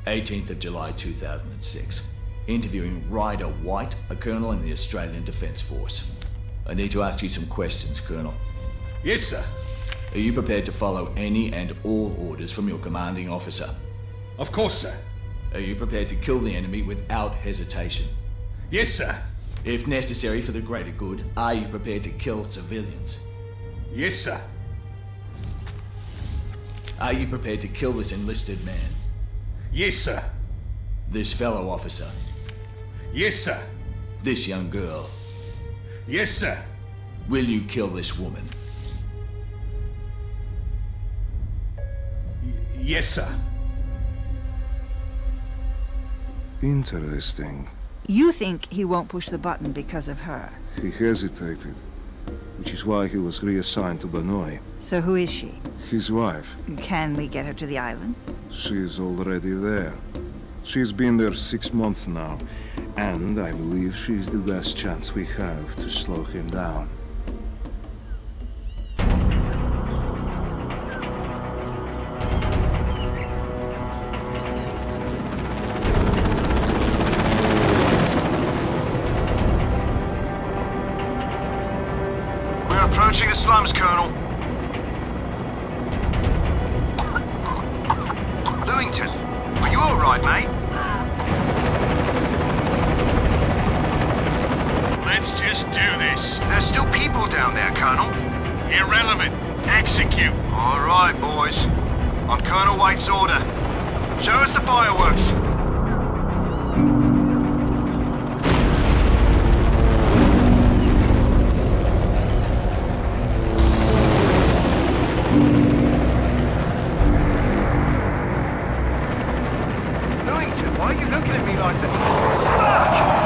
18th of July 2006. Interviewing Ryder White, a colonel in the Australian Defence Force. I need to ask you some questions, Colonel. Yes, sir. Are you prepared to follow any and all orders from your commanding officer? Of course, sir. Are you prepared to kill the enemy without hesitation? Yes, sir. If necessary for the greater good, are you prepared to kill civilians? Yes, sir. Are you prepared to kill this enlisted man? Yes, sir. This fellow officer? Yes, sir. This young girl? Yes, sir. Will you kill this woman? Yes, sir. Interesting. You think he won't push the button because of her? He hesitated, which is why he was reassigned to Banoi. So who is she? His wife. Can we get her to the island? She's already there. She's been there 6 months now, and I believe she's the best chance we have to slow him down. We're approaching the slums, Colonel. Lewington, are you all right, mate? Let's just do this. There's still people down there, Colonel. Irrelevant. Execute. All right, boys. On Colonel White's order. Show us the fireworks. Lewington, why are you looking at me like that?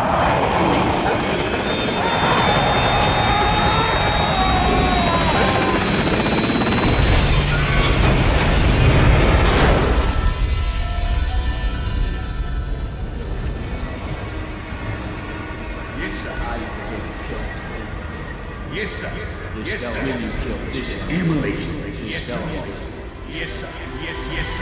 Yes, sir. Are you prepared to kill civilians? Yes, sir. This Yes, fellow, sir. will you kill this young Emily. This Yes, sir. fellow officer? Yes, sir. Yes, sir.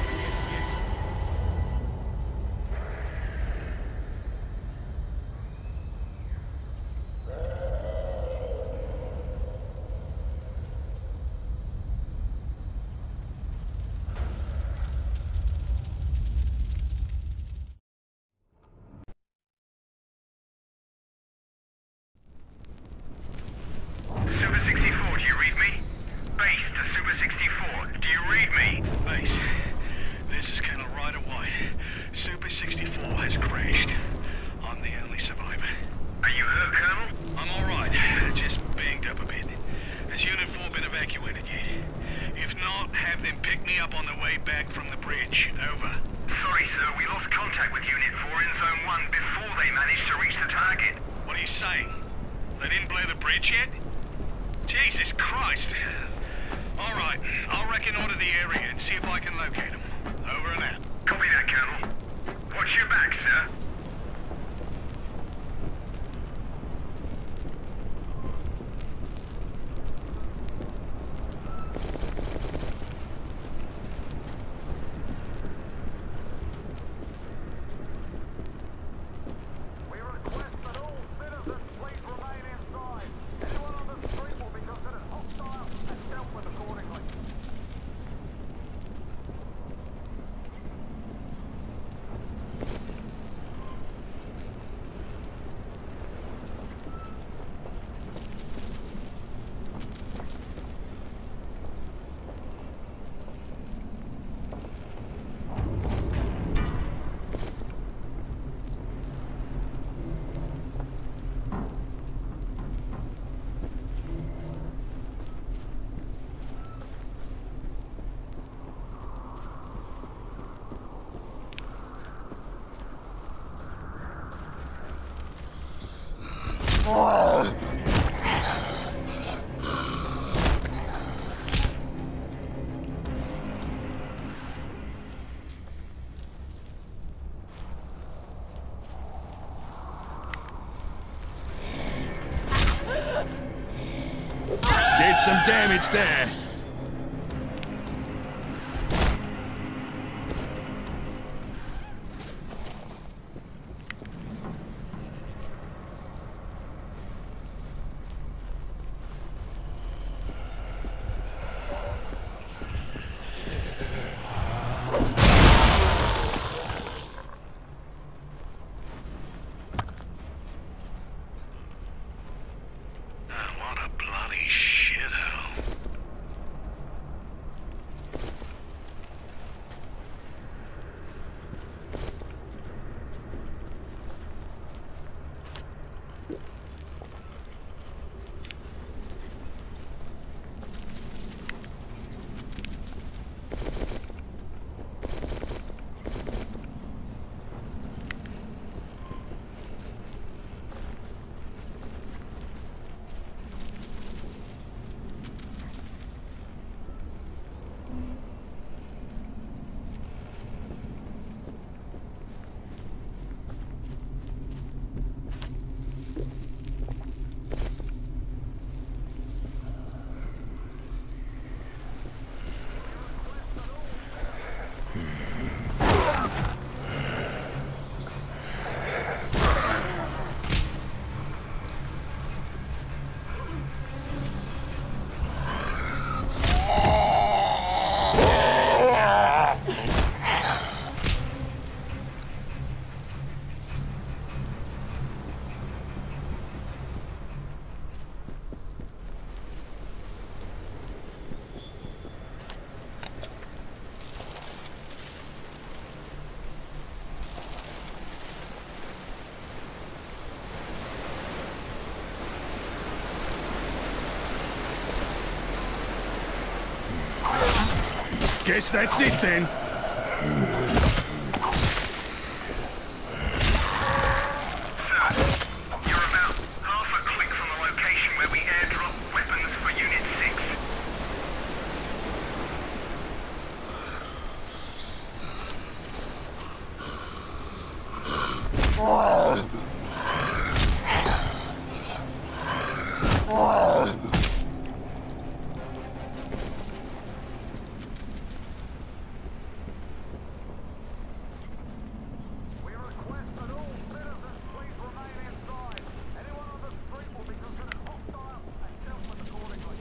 Super 64, do you read me? Base to Super 64, do you read me? Base, this is Colonel Ryder White. Super 64 has crashed. I'm the only survivor. Are you hurt, Colonel? I'm alright, just banged up a bit. Has Unit 4 been evacuated yet? If not, have them pick me up on the way back from the bridge. Over. Sorry, sir, we lost contact with Unit 4 in Zone 1 before they managed to reach the target. What are you saying? They didn't blow the bridge yet? Jesus Christ! Alright, I'll reconnoiter the area and see if I can locate them. Over and out. Copy that, Colonel. Watch your back, sir. We request that all citizens please remain inside. Anyone on the street will be considered hostile and dealt with accordingly. Did some damage there. Guess that's it then. You're about half a click from the location where we airdrop weapons for Unit 6. We request that all citizens please remain inside. Anyone on the street will be considered hostile and dealt with accordingly.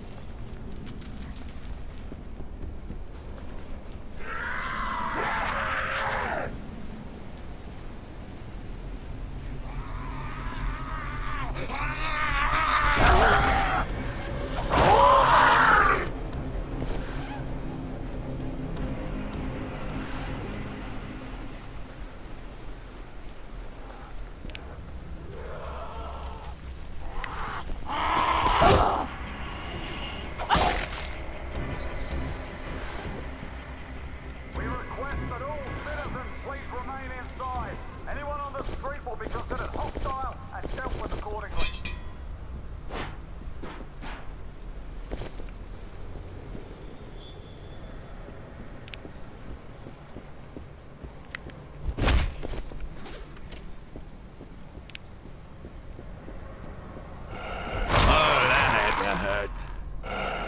We request that all citizens please remain inside. Anyone on the street will be considered hostile and dealt with accordingly. Oh, that had to hurt.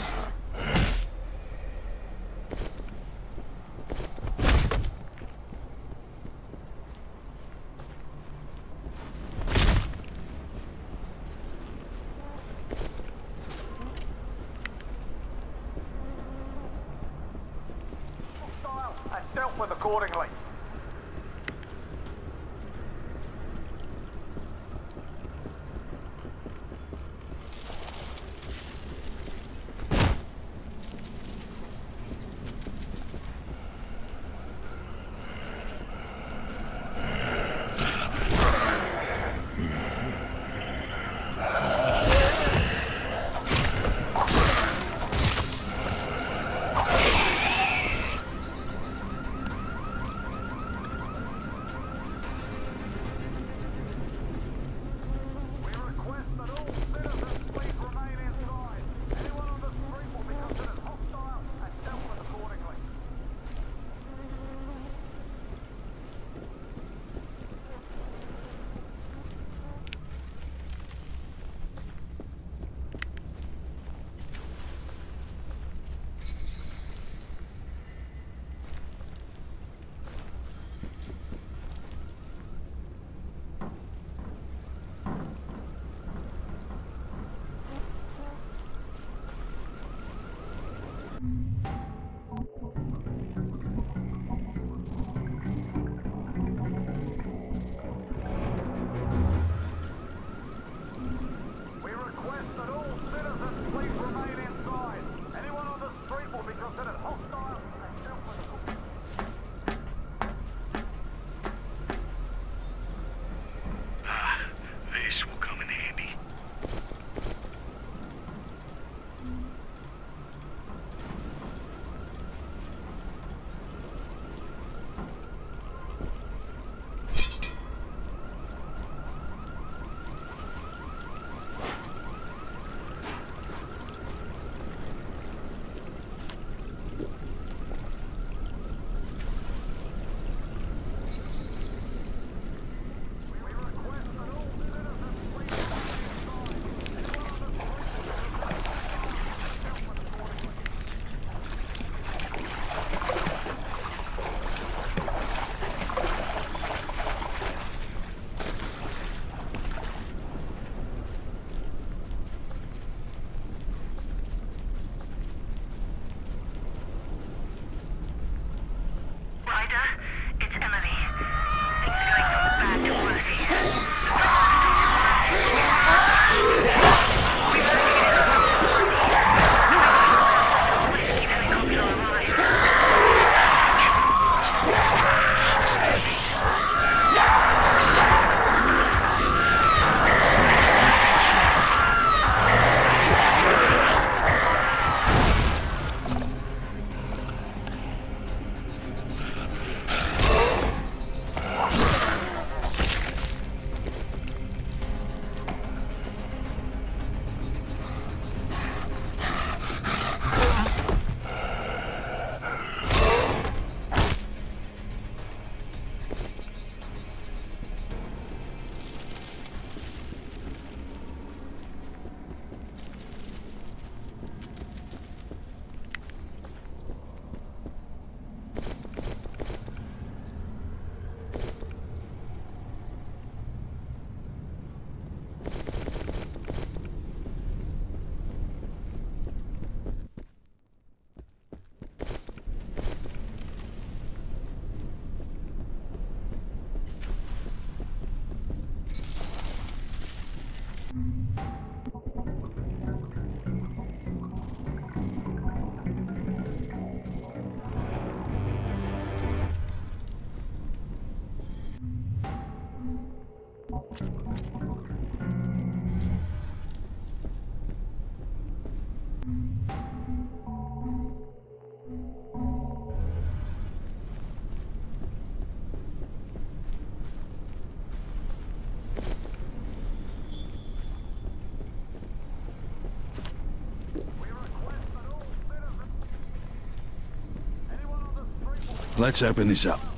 Hostile and dealt with accordingly. Let's open this up.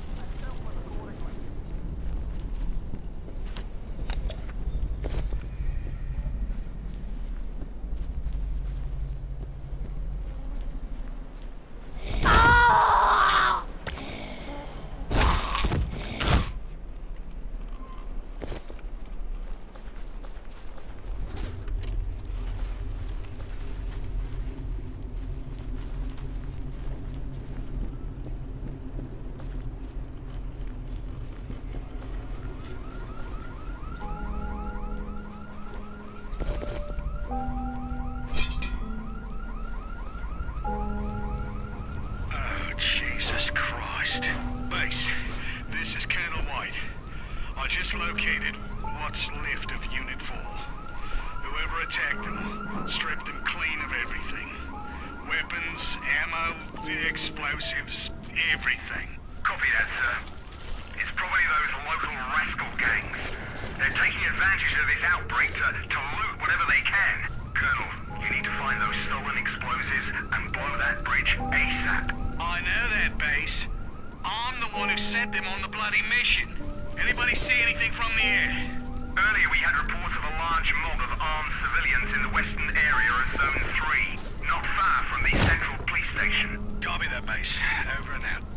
Located what's left of Unit 4. Whoever attacked them stripped them clean of everything. Weapons, ammo, explosives, everything. Copy that, sir. It's probably those local rascal gangs. They're taking advantage of this outbreak to loot whatever they can. Colonel, you need to find those stolen explosives and blow that bridge ASAP. I know that, Base. I'm the one who sent them on the bloody mission. Anybody see anything from the air? Earlier we had reports of a large mob of armed civilians in the western area of Zone 3, not far from the central police station. Copy that, Base. Over and out.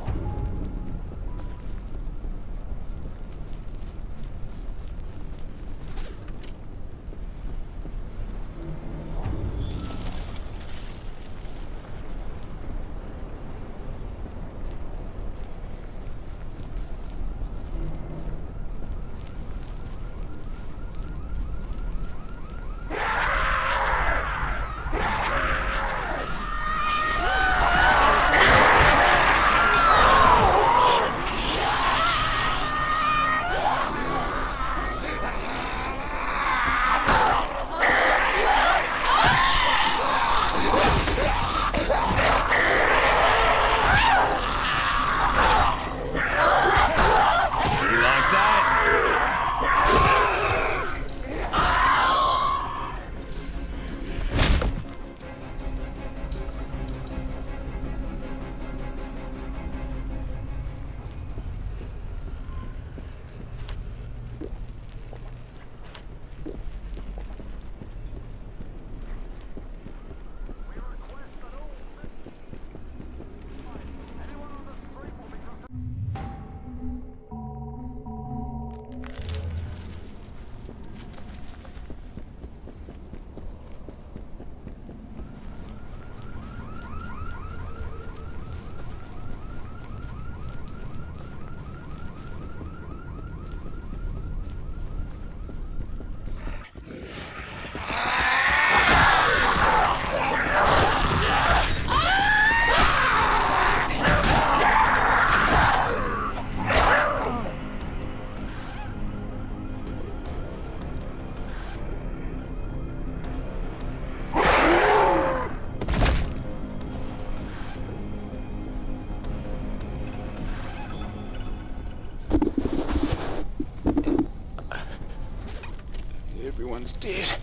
Everyone's dead.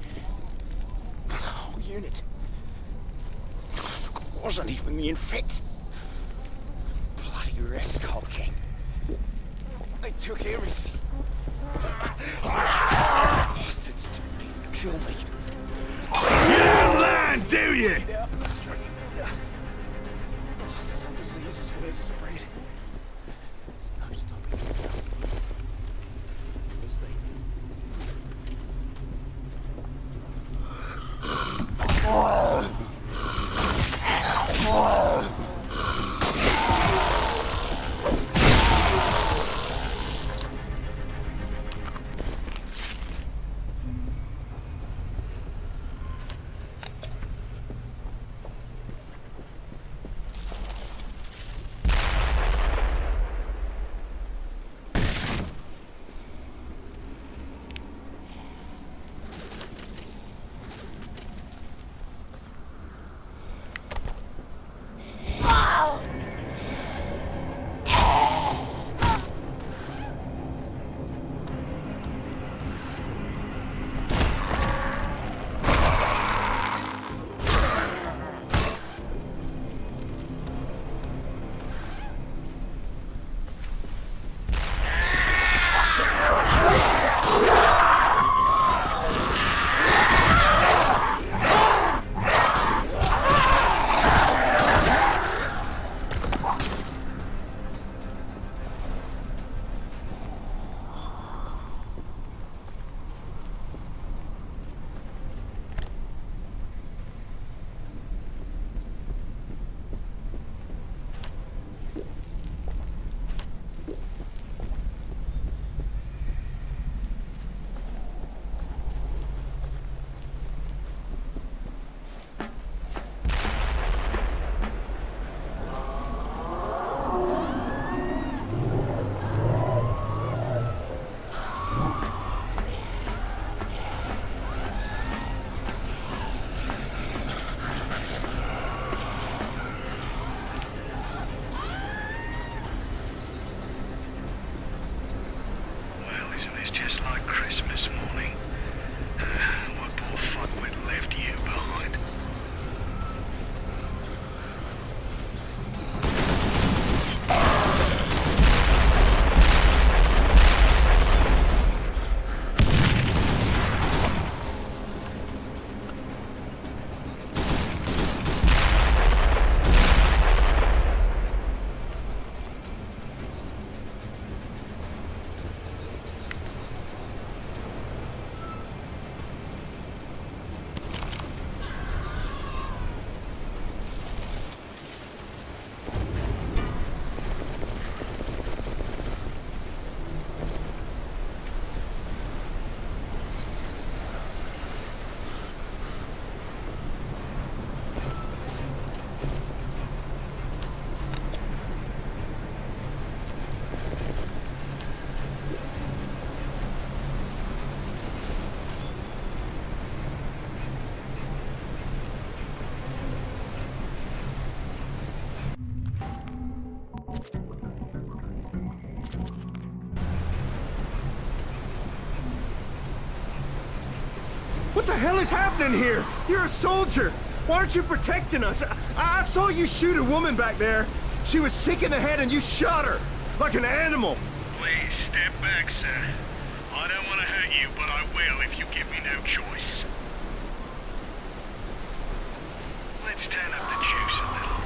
The whole unit. Wasn't even the infected. Bloody rascal gang. They took everything. Bastards didn't even kill me. You don't land, do you? Out in the street. This disease is gonna spread. No stopping it now. This thing. What the hell is happening here? You're a soldier. Why aren't you protecting us? I saw you shoot a woman back there. She was sick in the head and you shot her. Like an animal. Please, step back, sir. I don't want to hurt you, but I will if you give me no choice. Let's turn up the juice a little.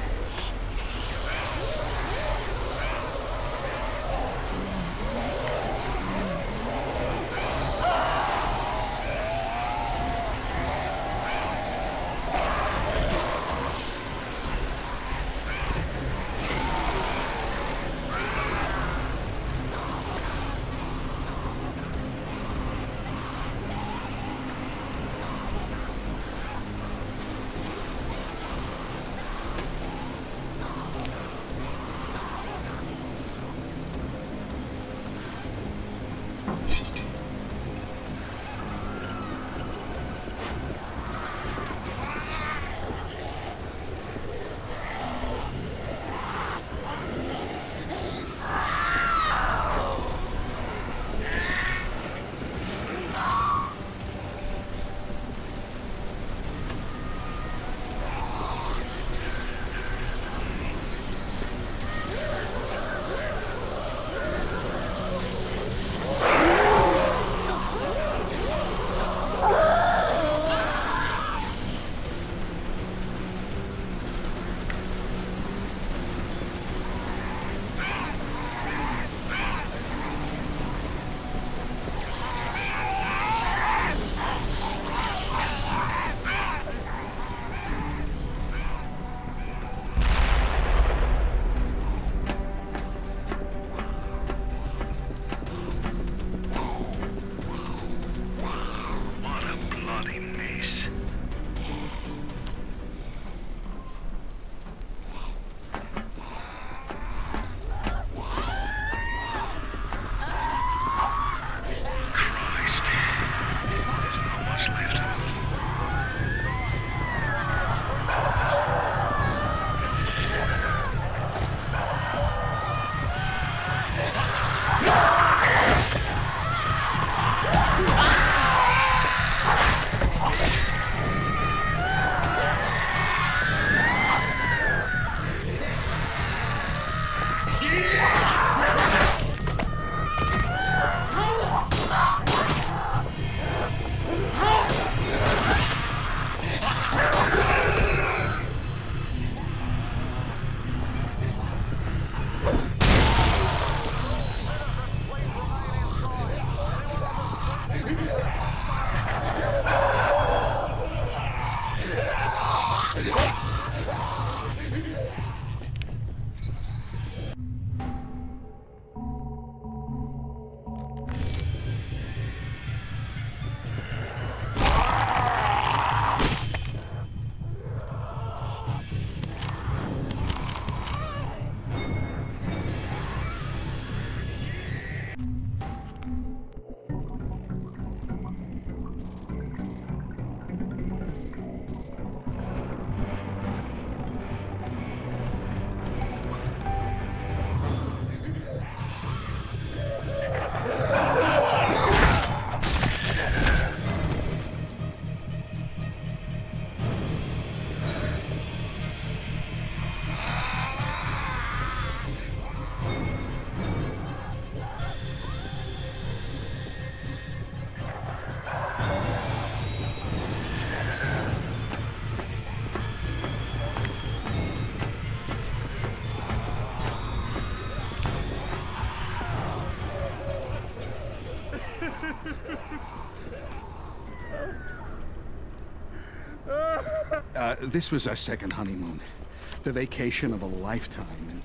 This was our second honeymoon. The vacation of a lifetime.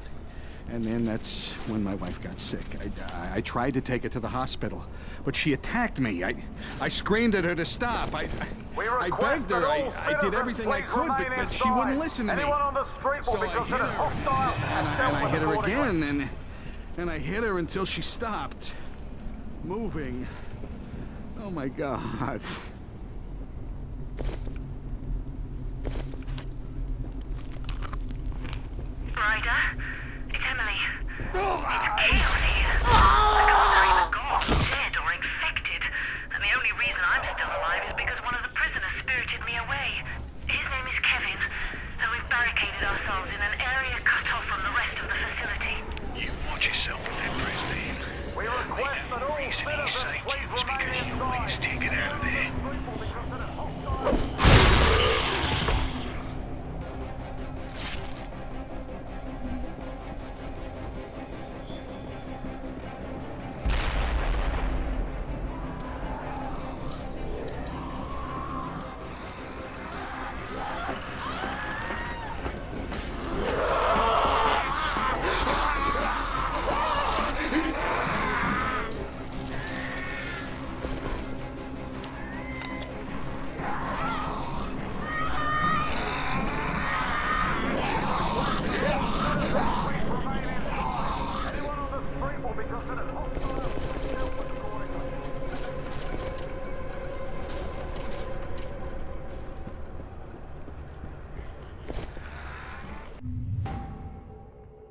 And then that's when my wife got sick. I tried to take her to the hospital, but she attacked me. I screamed at her to stop. I begged her. I did everything I could, but she wouldn't listen to me. So I hit her, and I hit her again, and I hit her until she stopped moving. Oh my God. Ryder, it's Emily. It's chaos here. The guards are either gone, dead, or infected. And the only reason I'm still alive is because one of the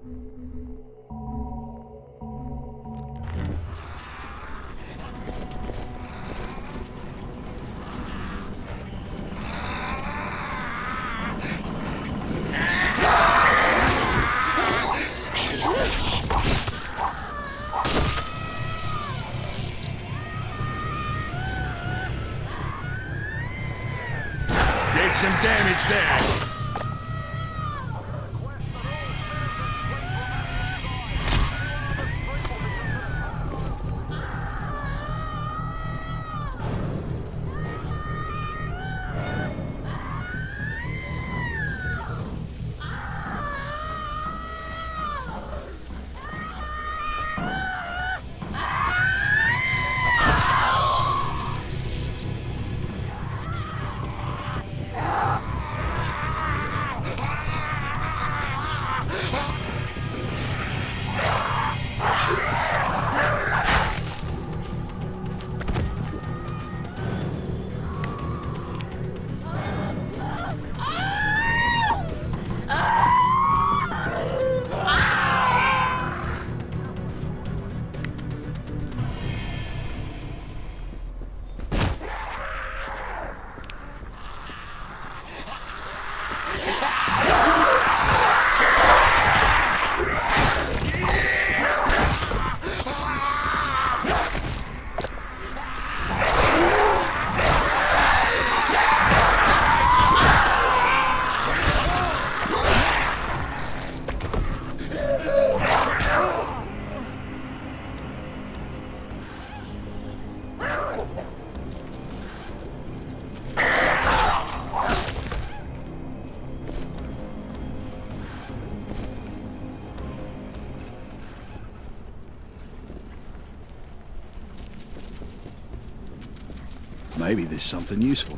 Some damage there. Maybe there's something useful.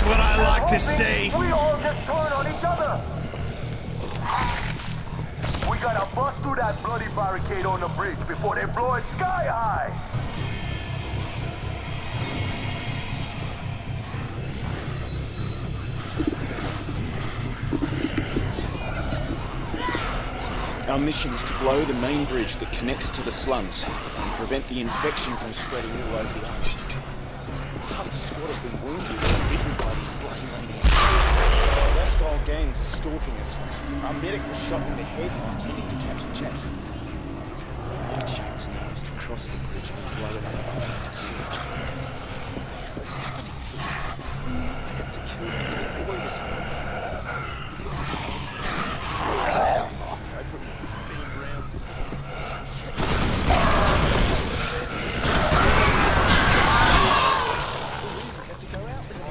what I like to see. We all just turn on each other. We gotta bust through that bloody barricade on the bridge before they blow it sky high. Our mission is to blow the main bridge that connects to the slums and prevent the infection from spreading all over the island. Half the squad has been wounded and bitten by this bloody maniacs. The Rascal gangs are stalking us. Our medic was shot in the head while tending to Captain Jackson. Our only chance now is to cross the bridge and blow it up behind us. What the hell is happening? I had to kill them before this morning. I put 15 rounds in. We have to go out there.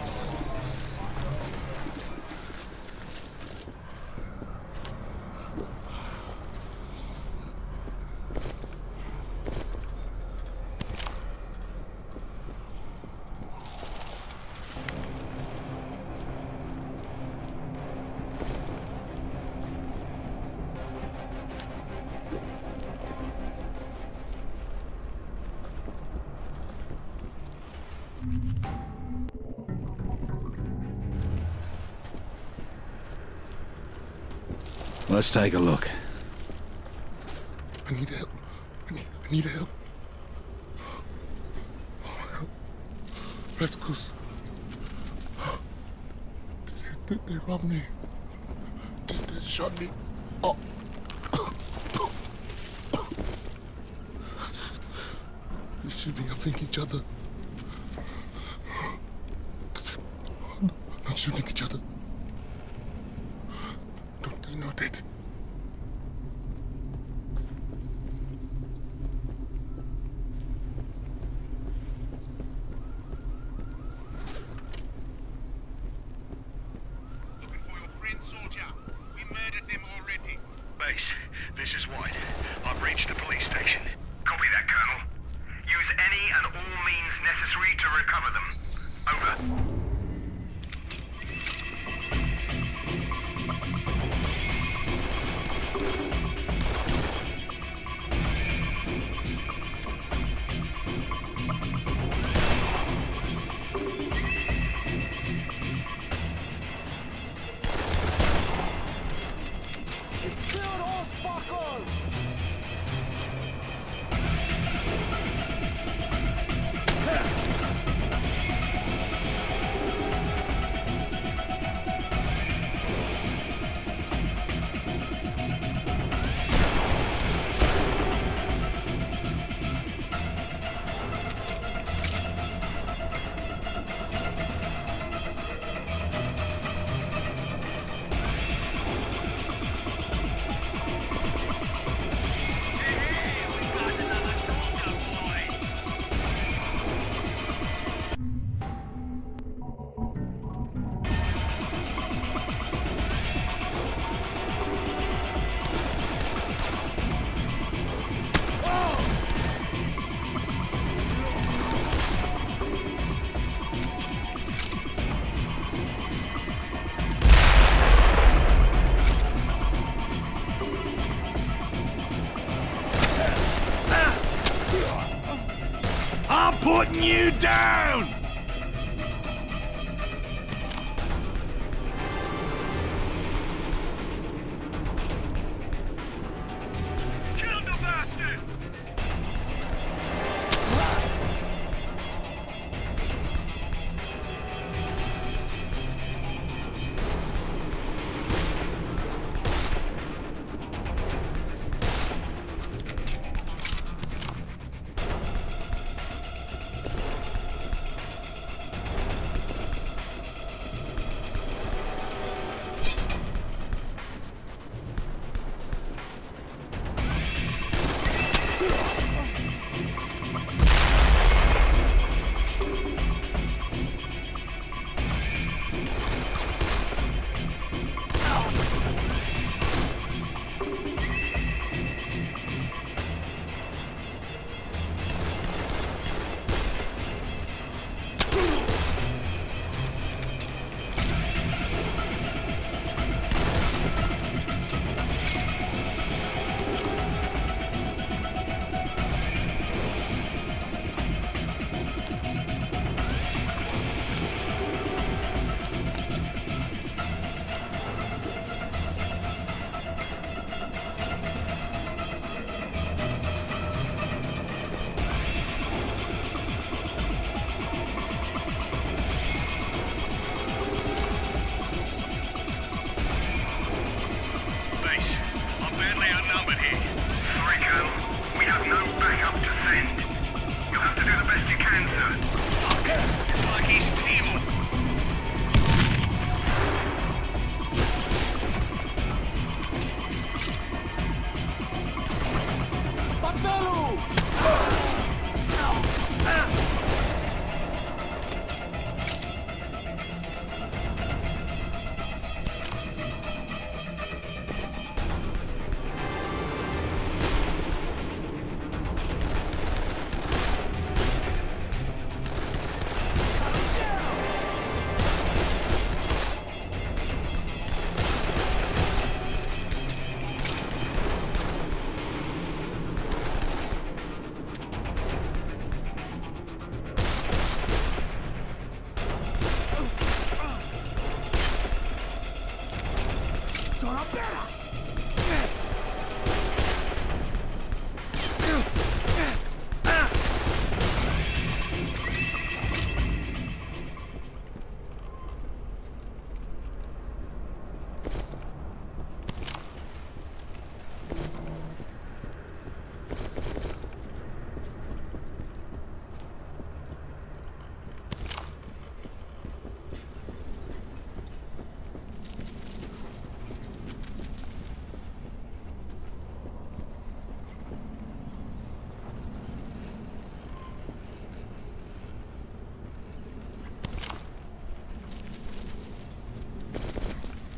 Let's take a look. I need help. I need help. Rascals. They robbed me. They shot me. Oh. They shoot me up in each other. Not shooting each other. Don't they know that? Base, this is White. I've reached the police station. Copy that, Colonel. Use any and all means necessary to recover them. Over. I'm putting you down! Kill the bastard!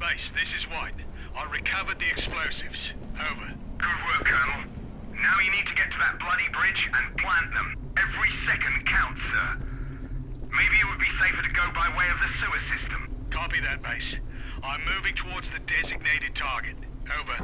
Base, this is White. I recovered the explosives. Over. Good work, Colonel. Now you need to get to that bloody bridge and plant them. Every second counts, sir. Maybe it would be safer to go by way of the sewer system. Copy that, Base. I'm moving towards the designated target. Over.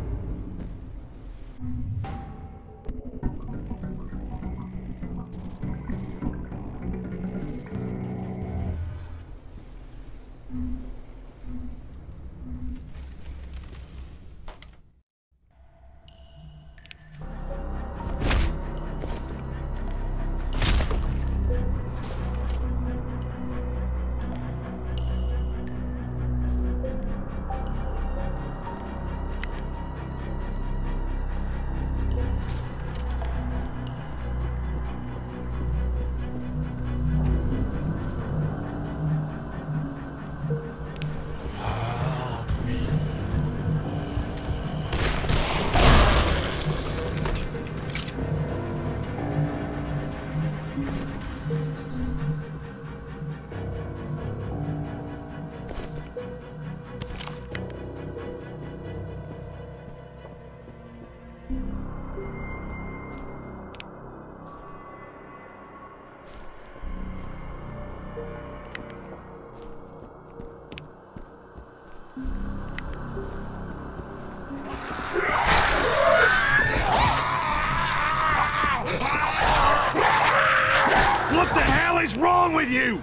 What the hell is wrong with you?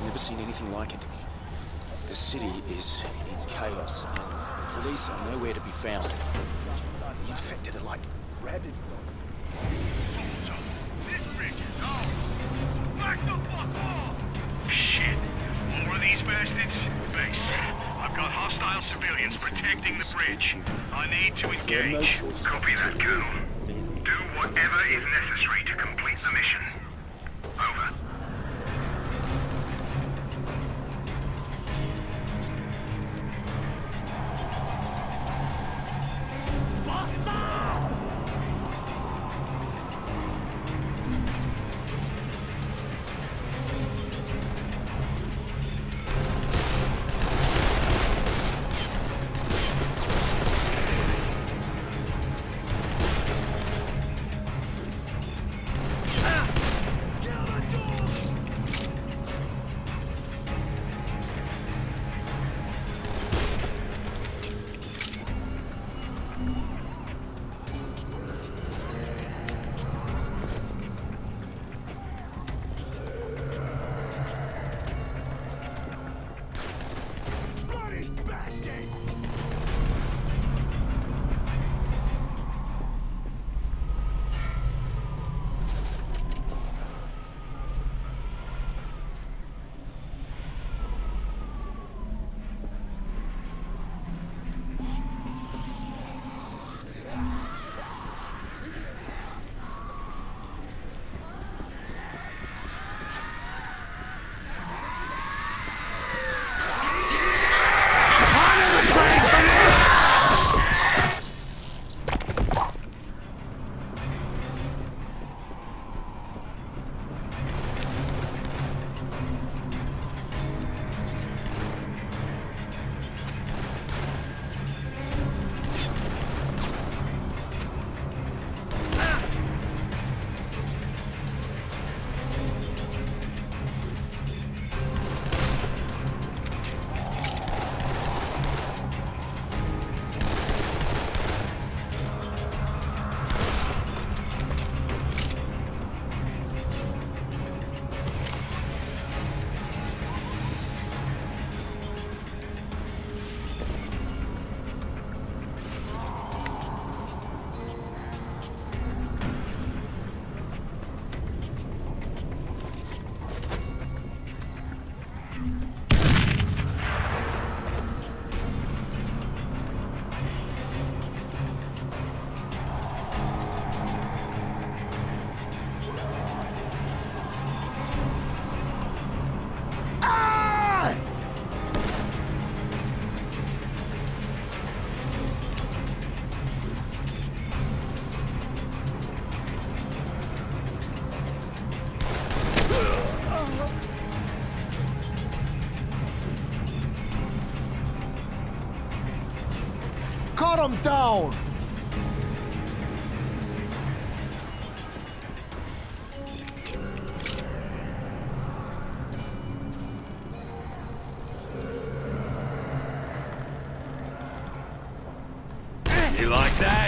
never seen anything like it. The city is in chaos, and the police are nowhere to be found. The infected are like rabid dogs. This bridge is ours. Back the fuck off! Shit. More of these bastards? Base. I've got hostile civilians protecting the bridge. I need to engage. Copy that, Colonel. Do whatever is necessary to complete the mission. Over. Cut him down! You like that?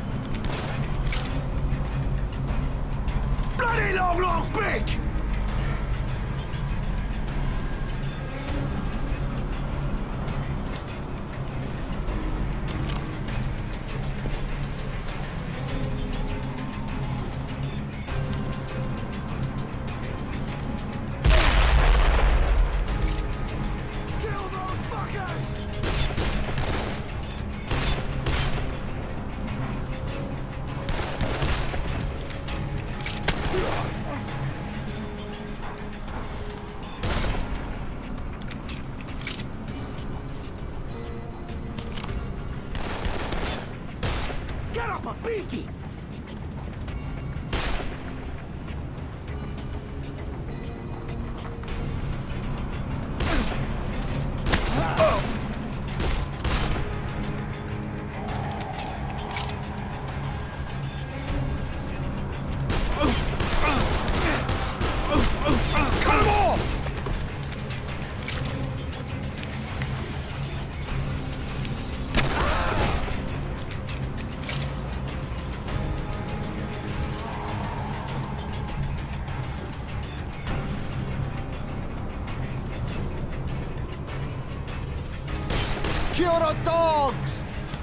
Bloody long big! Get up a beaky! Cut him off! Secure the dogs!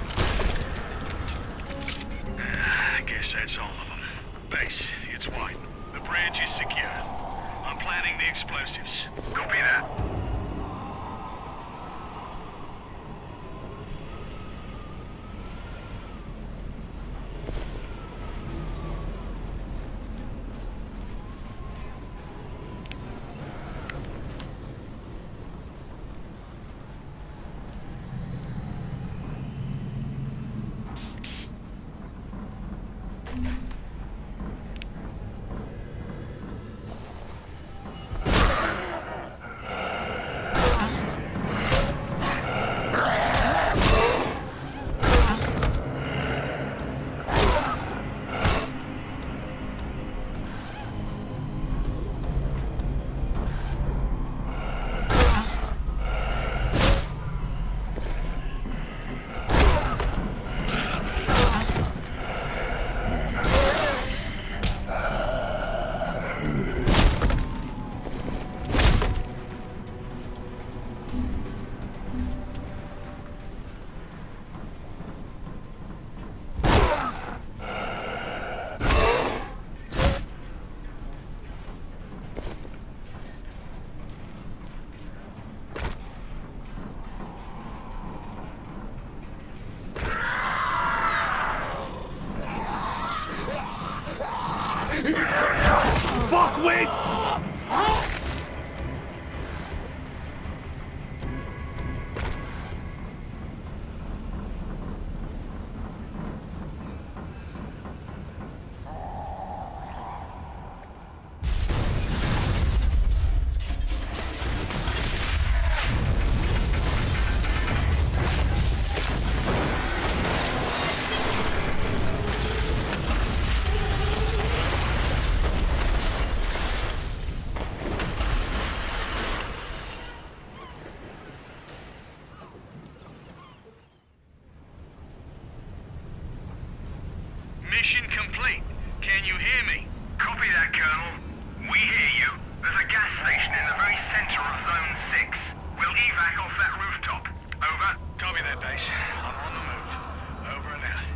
I guess that's all of them. Base, it's White. The bridge is secure. I'm planting the explosives. Copy that. Fuckwit! Mission complete. Can you hear me? Copy that, Colonel. We hear you. There's a gas station in the very center of Zone 6. We'll evac off that rooftop. Over. Copy that, Base. I'm on the move. Over and out.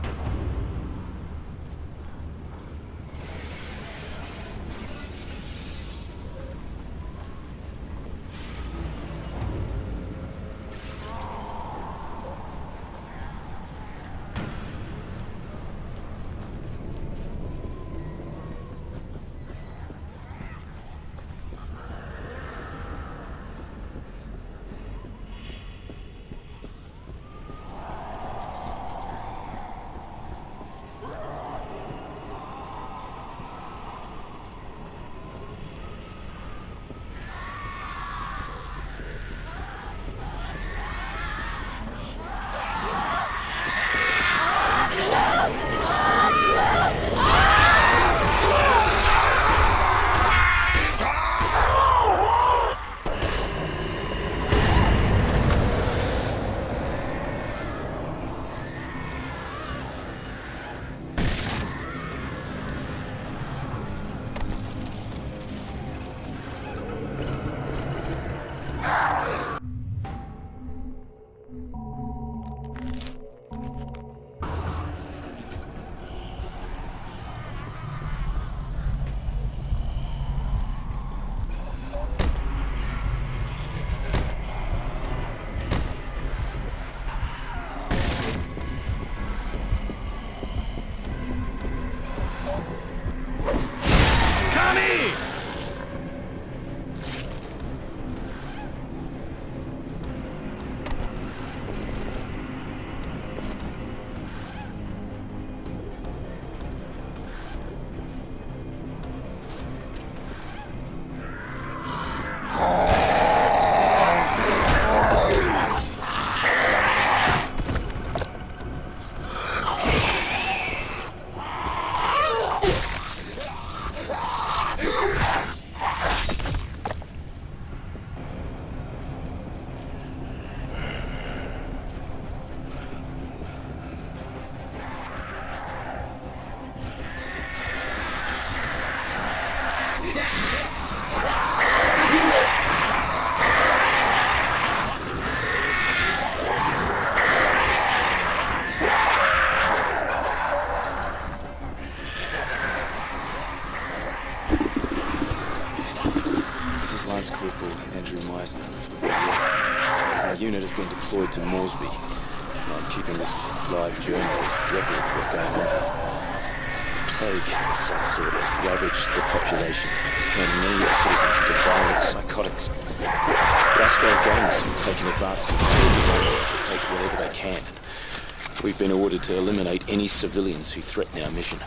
unit has been deployed to Moresby. I'm keeping this live journalist record of what's going on here. A plague of some sort has ravaged the population, turning many of the citizens into violent psychotics. Rascal gangs have taken advantage of the to take whatever they can. We've been ordered to eliminate any civilians who threaten our mission.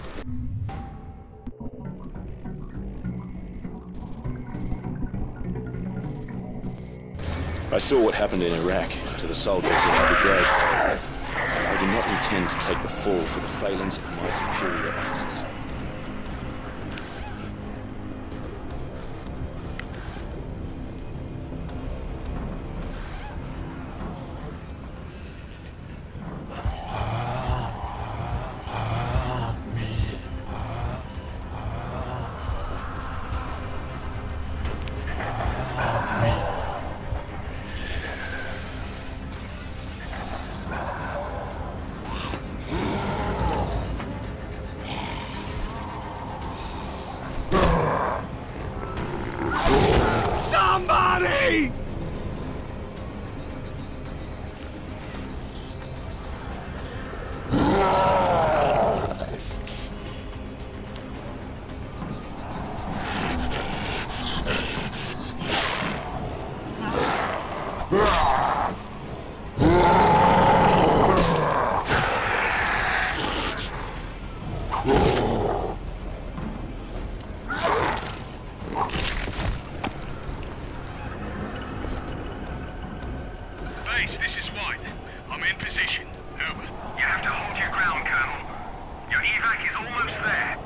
I saw what happened in Iraq to the soldiers in Abu Ghraib. I do not intend to take the fall for the failings of my superior officers. Somebody! Base, this is White. I'm in position. Over. You have to hold your ground, Colonel. Your evac is almost there.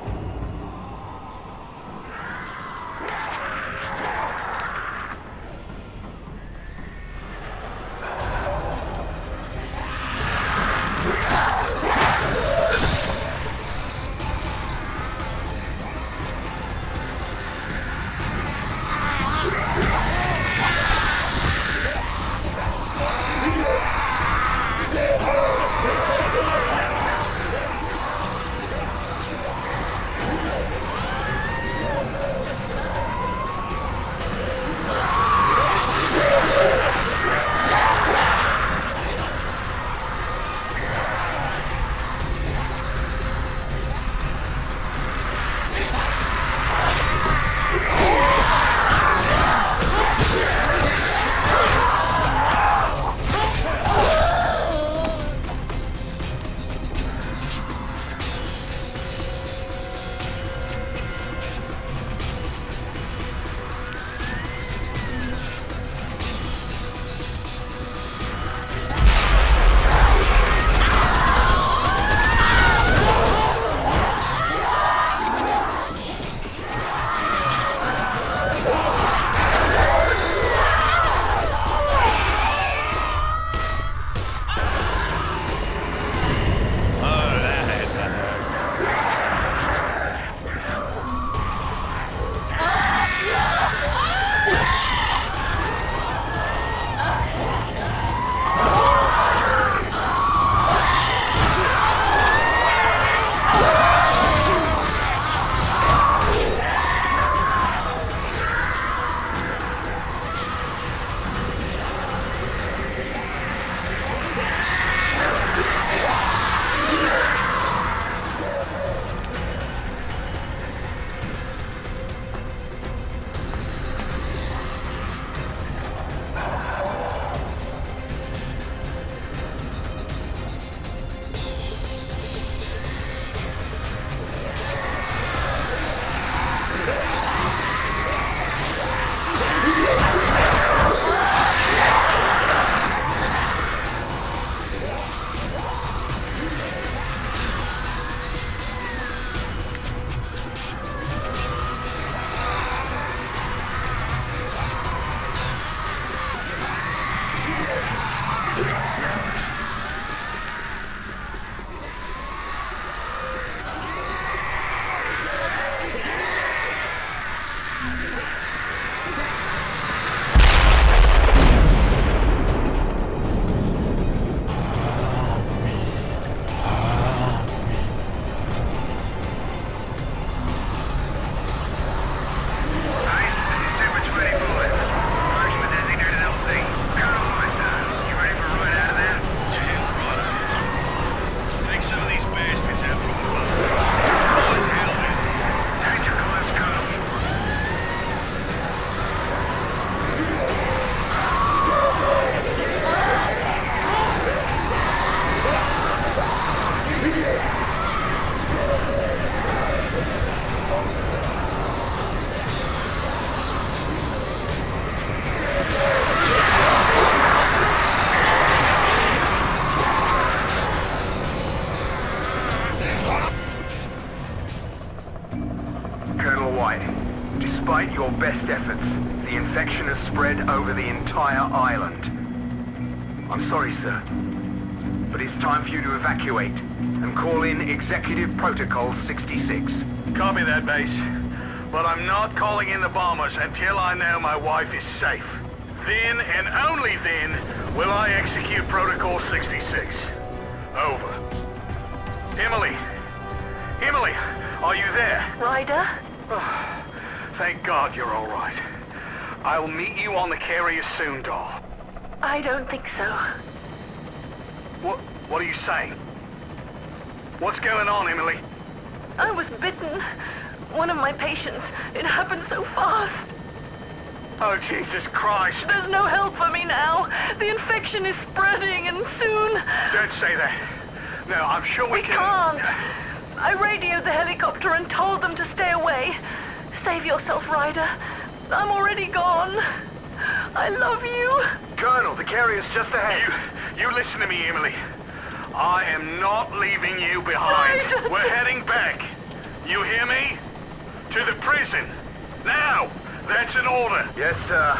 I'm sorry, sir. But it's time for you to evacuate and call in Executive Protocol 66. Copy that, base. But I'm not calling in the bombers until I know my wife is safe. Then, and only then, will I execute Protocol 66. Over. Emily! Emily! Are you there? Ryder? Oh, thank God you're all right. I'll meet you on the carrier soon, doll. I don't think so. What are you saying? What's going on, Emily? I was bitten. One of my patients. It happened so fast. Oh, Jesus Christ. There's no help for me now. The infection is spreading and soon... Don't say that. No, I'm sure we can... can't. I radioed the helicopter and told them to stay away. Save yourself, Ryder. I'm already gone. I love you. Colonel, the carrier's just ahead. You listen to me, Emily. I am not leaving you behind. Ryder. We're heading back. You hear me? To the prison. Now! That's an order. Yes, sir.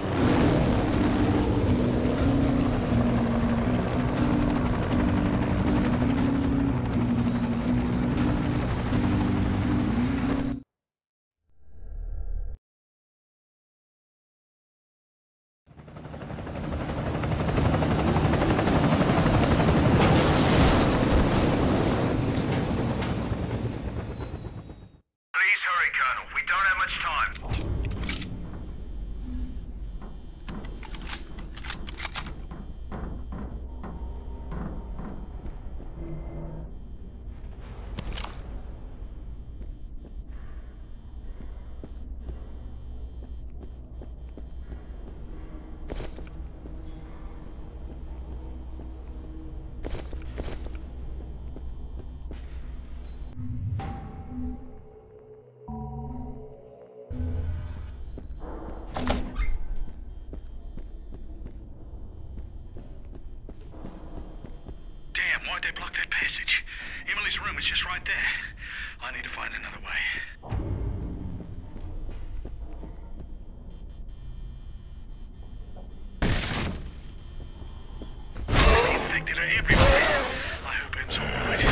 Please hurry, Colonel. We don't have much time. Damn, why'd they block that passage? Emily's room is just right there. I need to find another way. The infected are everywhere. I hope Em's all right.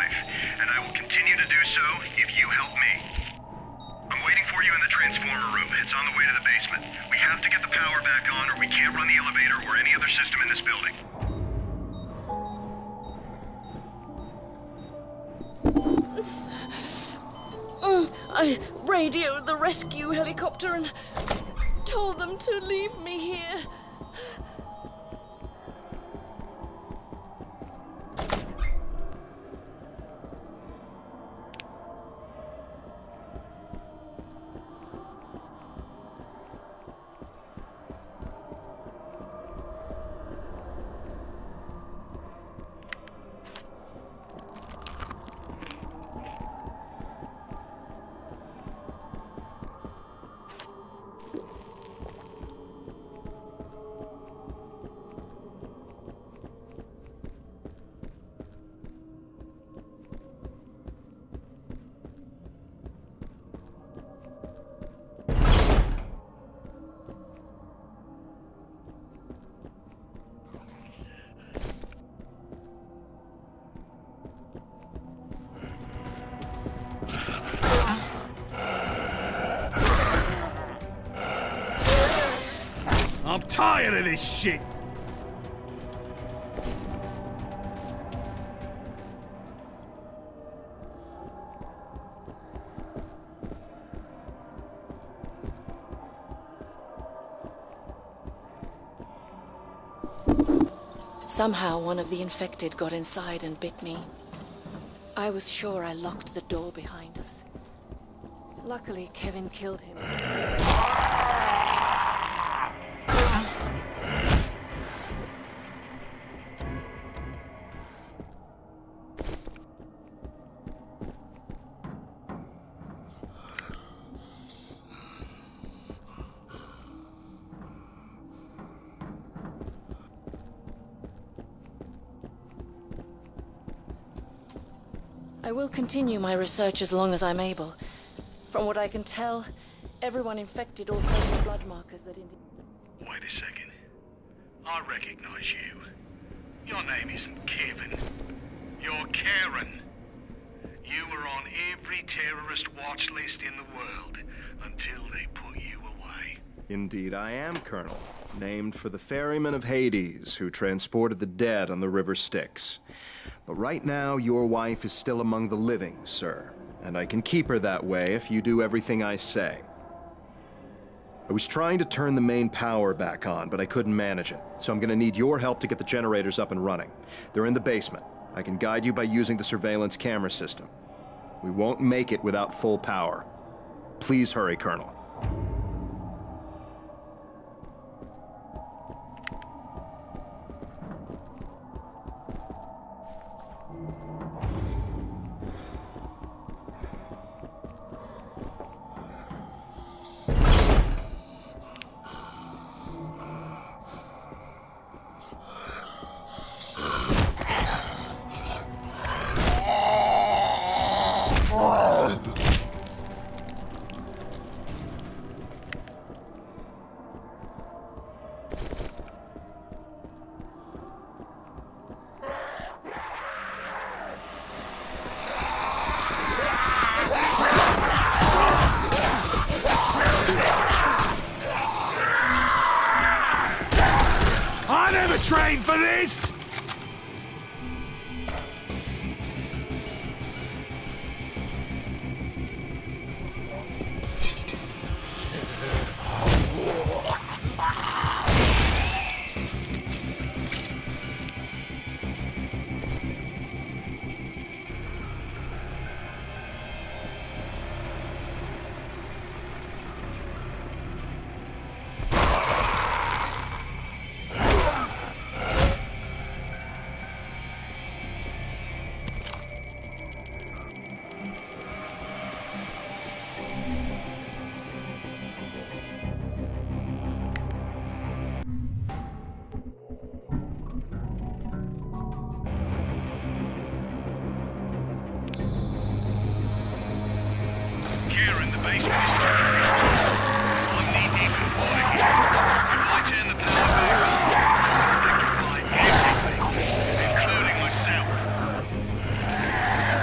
wife, and I will continue to do so if you help me. I'm waiting for you in the transformer room. It's on the way to the basement. We have to get the power back on or we can't run the elevator or any other system in this building. I radioed the rescue helicopter and told them to leave me here. I'm tired of this shit! Somehow one of the infected got inside and bit me. I was sure I locked the door behind us. Luckily, Kevin killed him. I will continue my research as long as I'm able. From what I can tell, everyone infected also has blood markers that indicate... Wait a second. I recognize you. Your name isn't Kevin. You're Karen. You were on every terrorist watch list in the world until they put you away. Indeed I am, Colonel. Named for the ferryman of Hades who transported the dead on the River Styx. But right now, your wife is still among the living, sir. And I can keep her that way if you do everything I say. I was trying to turn the main power back on, but I couldn't manage it. So I'm gonna need your help to get the generators up and running. They're in the basement. I can guide you by using the surveillance camera system. We won't make it without full power. Please hurry, Colonel. Trained for this! Karen, the basement is I'm knee-deep in water here. If I turn the power back on, electrify everything, including myself.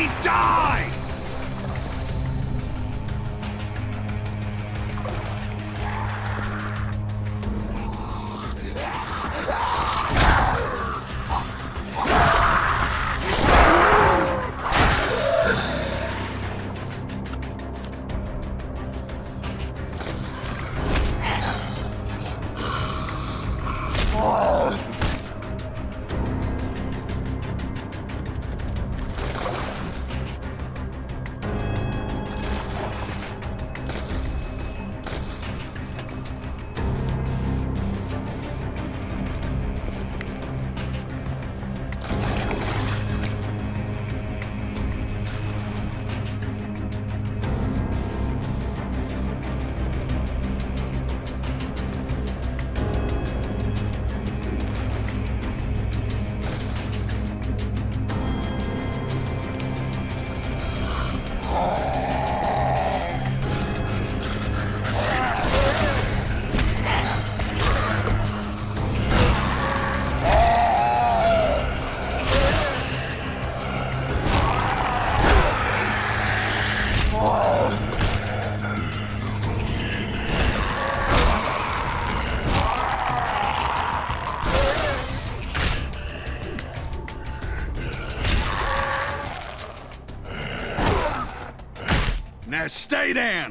bloody die! Now stay down!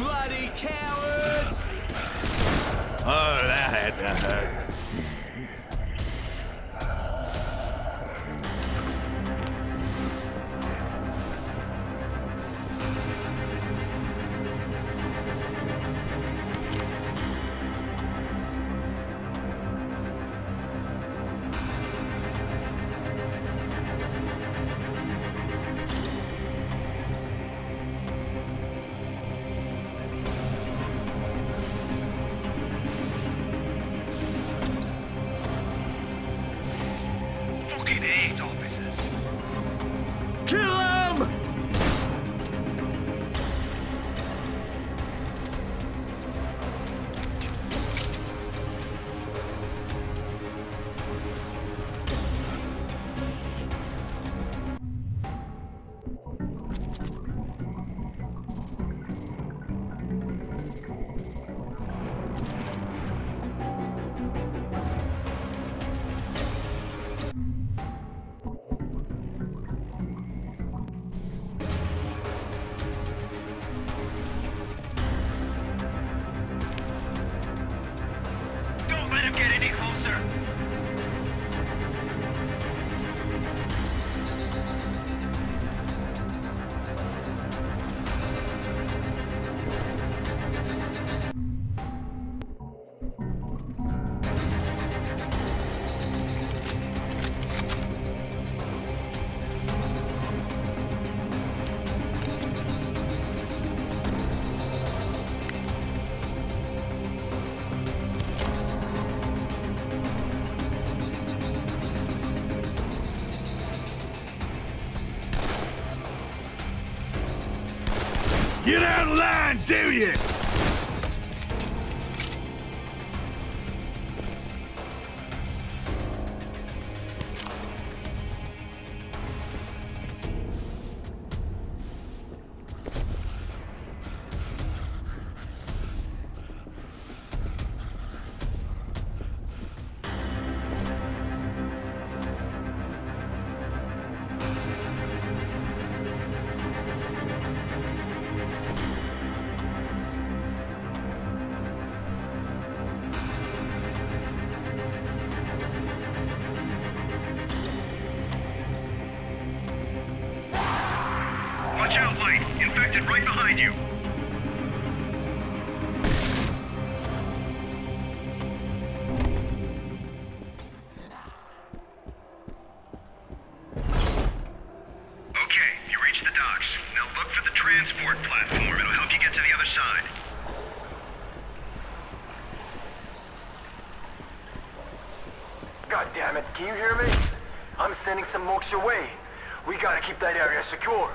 bloody cowards! Oh, that had to hurt. You don't learn, do you? Watch out, Light! Infected right behind you! Okay, you reached the docks. Now look for the transport platform. It'll help you get to the other side. God damn it, can you hear me? I'm sending some mooks your way. We gotta keep that area secure.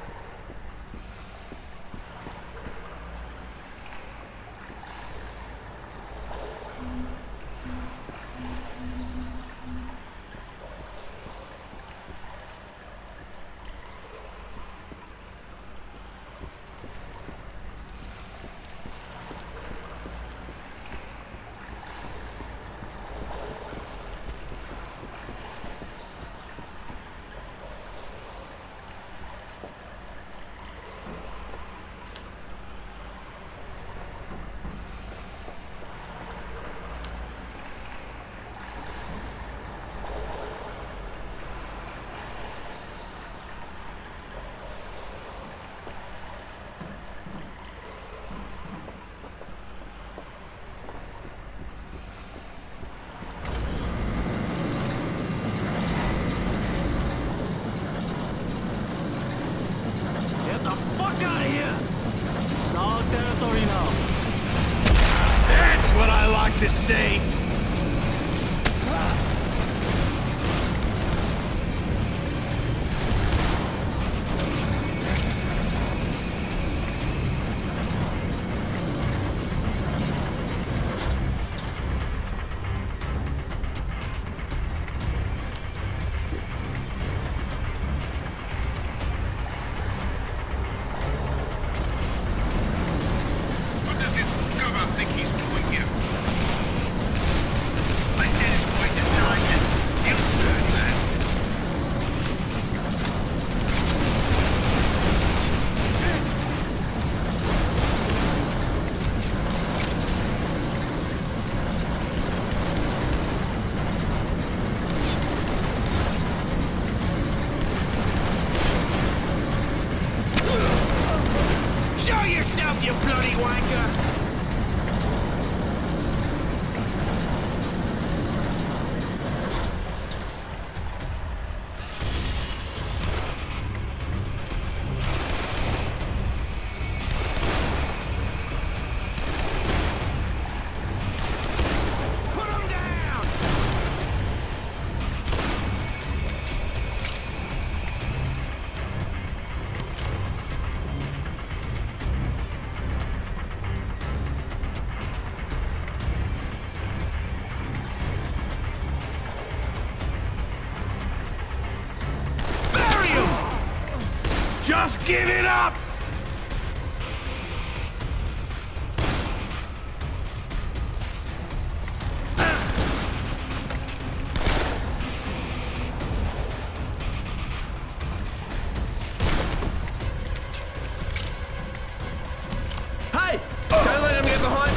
That's what I like to see. yourself, you bloody wanker! Just give it up! Hey! Don't let him get behind!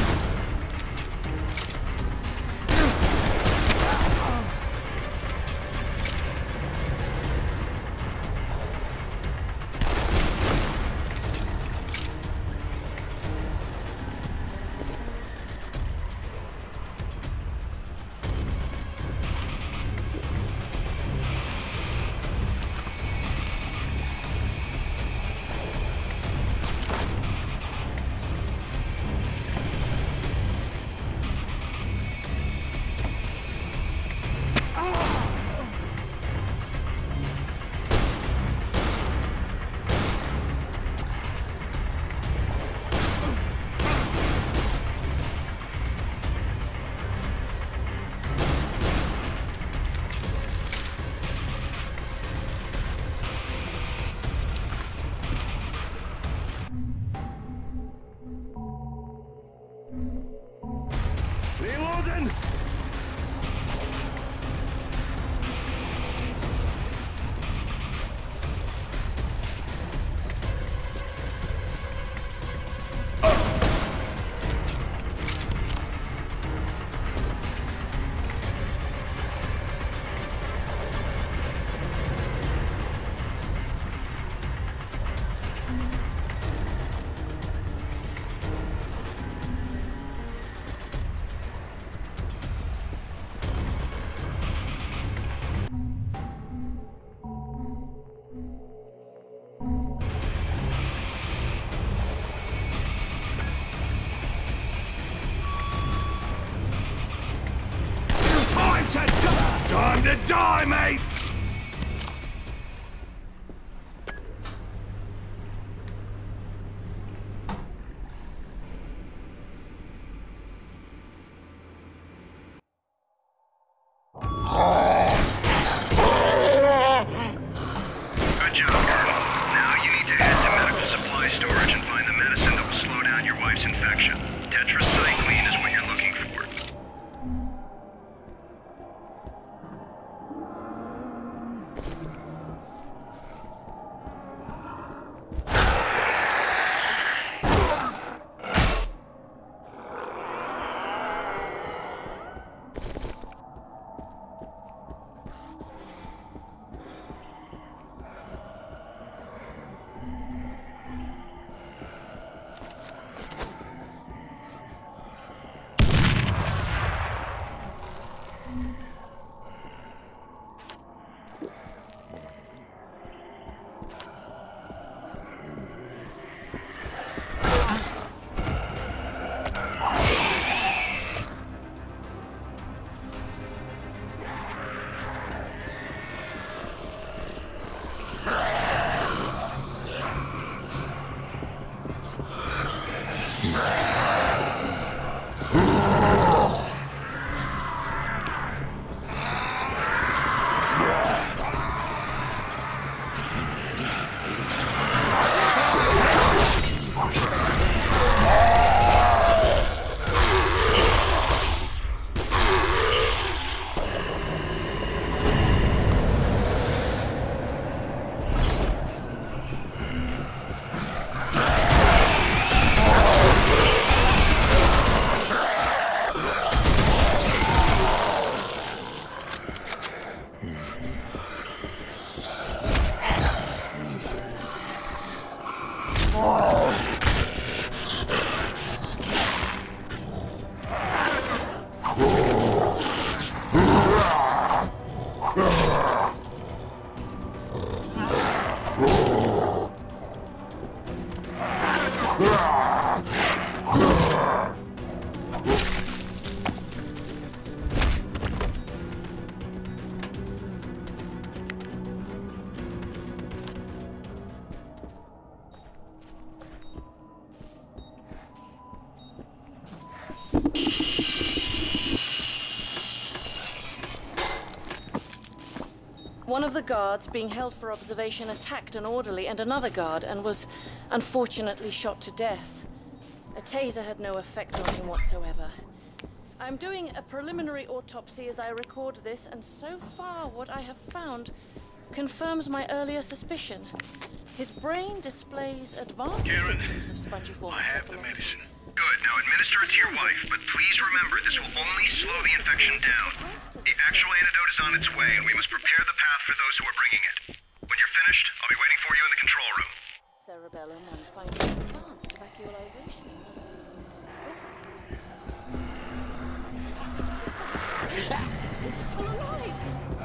Reloading! Time to die, mate! Good job, Colonel. Now you need to head to medical supply storage and find the medicine that will slow down your wife's infection. Tetracycline is what you're looking for. One of the guards, being held for observation, attacked an orderly and another guard and was unfortunately shot to death. A taser had no effect on him whatsoever. I'm doing a preliminary autopsy as I record this, and so far what I have found confirms my earlier suspicion. His brain displays advanced symptoms of spongiform I have the encephalopathy. medicine. Good. Now administer it to your wife, but please remember this will only slow the infection down. The actual antidote is on its way, and we must prepare the path for those who are bringing it. When you're finished, I'll be waiting for you in the control room. Cerebellum and finding advanced vacuolization. He's still alive!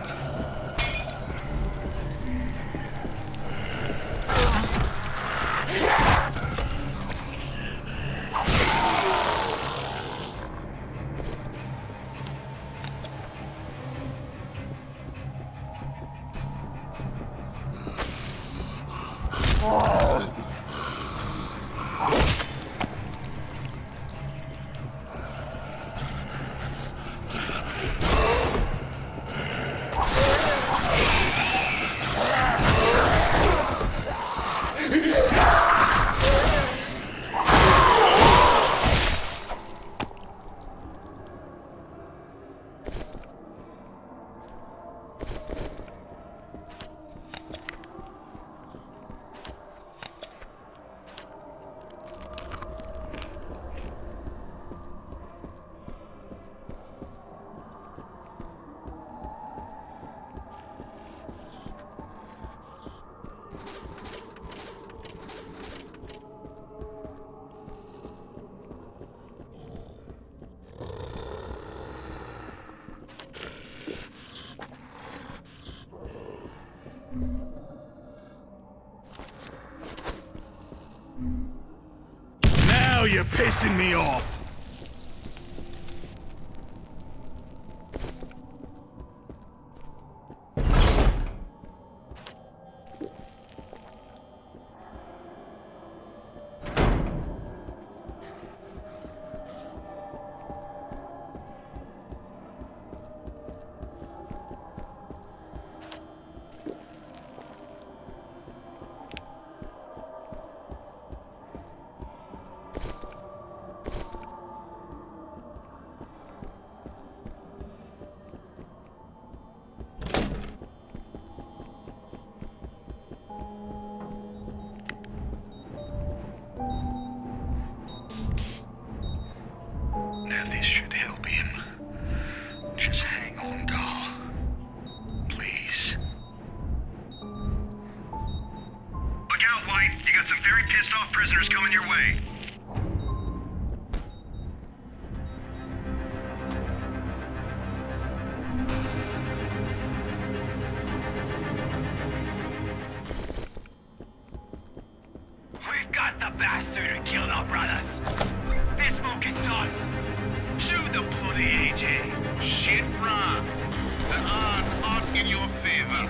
Now you're pissing me off! Now this should help him. Just hang on, doll. Please. Look out, White. You got some very pissed off prisoners coming your way. We've got the bastard who killed our brothers. This smoke is done. Shoot the bloody AJ. Shit, Rob. The odds aren't in your favor.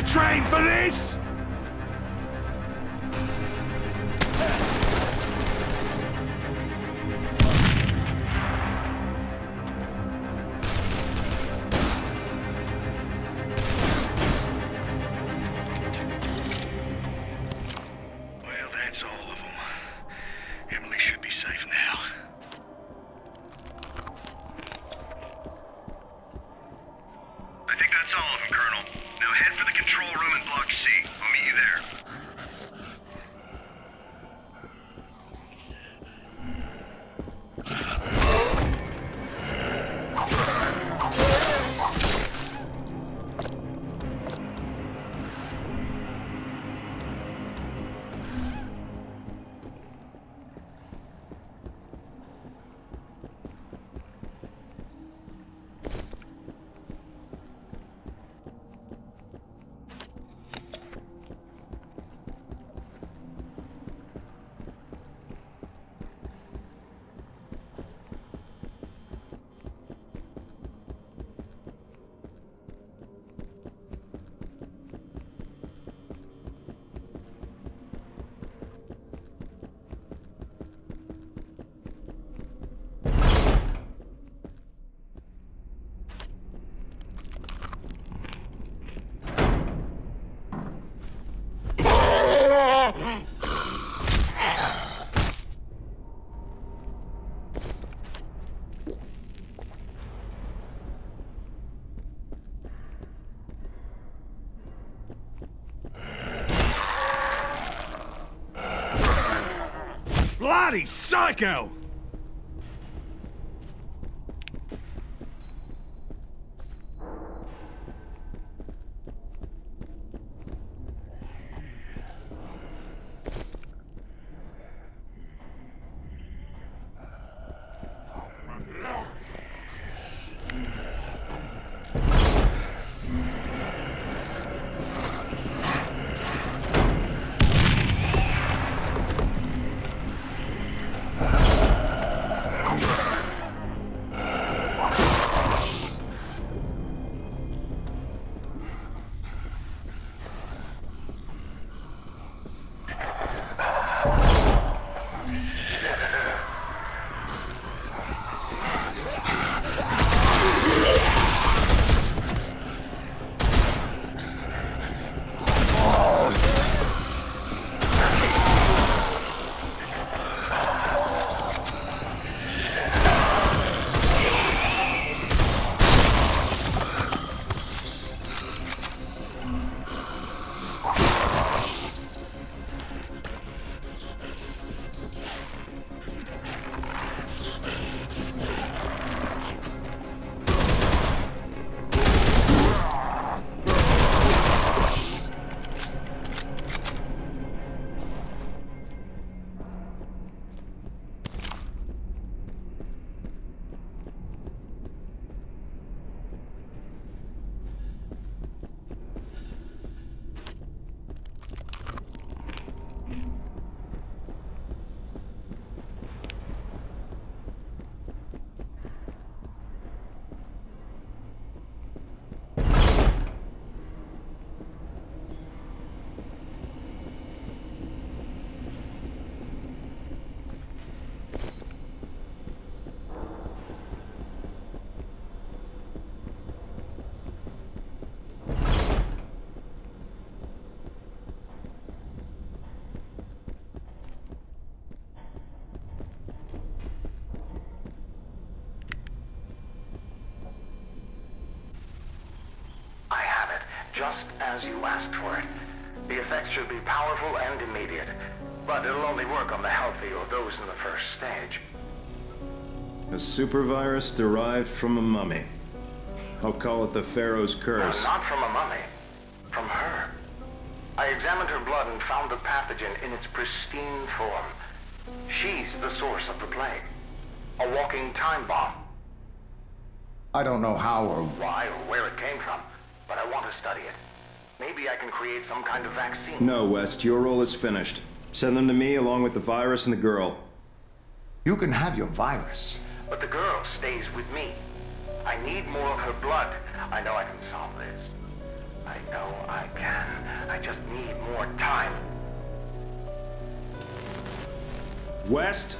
trained for this? Well, that's all of them. Emily should be safe now. I think that's all of them, Colonel. Now head for the control room in Block C. I'll meet you there. Bloody psycho! just as you asked for it. The effects should be powerful and immediate, but it'll only work on the healthy or those in the first stage. A super virus derived from a mummy. I'll call it the Pharaoh's curse. No, not from a mummy. From her. I examined her blood and found the pathogen in its pristine form. She's the source of the plague. A walking time bomb. I don't know how or why or where it came from, but I want to study it. Maybe I can create some kind of vaccine. No, West, your role is finished. Send them to me along with the virus and the girl. You can have your virus. But the girl stays with me. I need more of her blood. I know I can solve this. I know I can. I just need more time. West?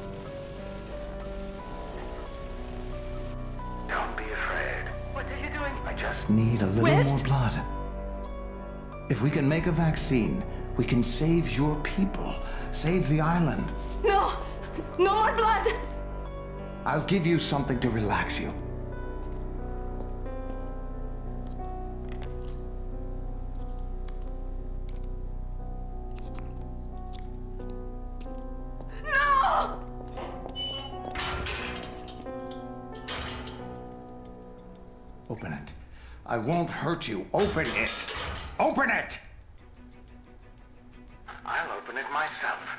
Don't be afraid. What are you doing? I just Need a little West? more blood. If we can make a vaccine, we can save your people. Save the island. No! No more blood! I'll give you something to relax you. No! Open it. I won't hurt you. Open it. Open it! I'll open it myself.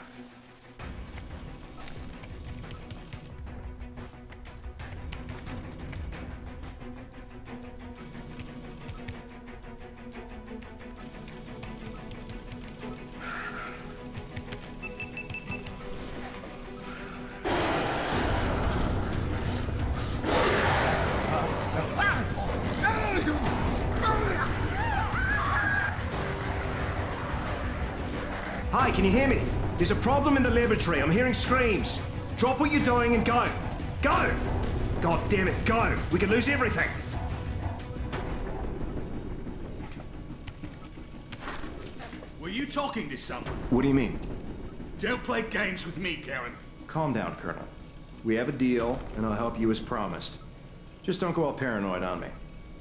Hi, can you hear me? There's a problem in the laboratory. I'm hearing screams. Drop what you're doing and go. Go! God damn it, go! We could lose everything. Were you talking to someone? What do you mean? Don't play games with me, Karen. Calm down, Colonel. We have a deal, and I'll help you as promised. Just don't go all paranoid on me.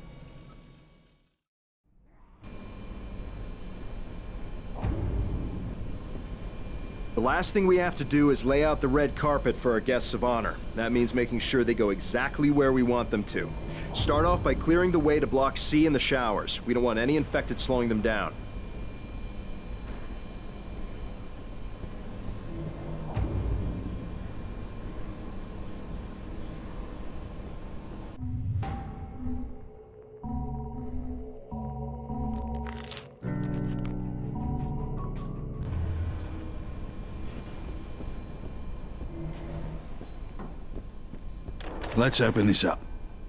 The last thing we have to do is lay out the red carpet for our guests of honor. That means making sure they go exactly where we want them to. Start off by clearing the way to Block C and the showers. We don't want any infected slowing them down. Let's open this up.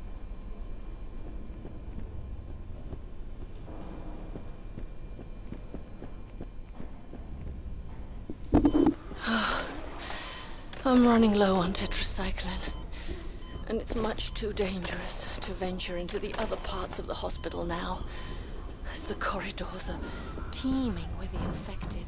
I'm running low on tetracycline, and it's much too dangerous to venture into the other parts of the hospital now, as the corridors are teeming with the infected.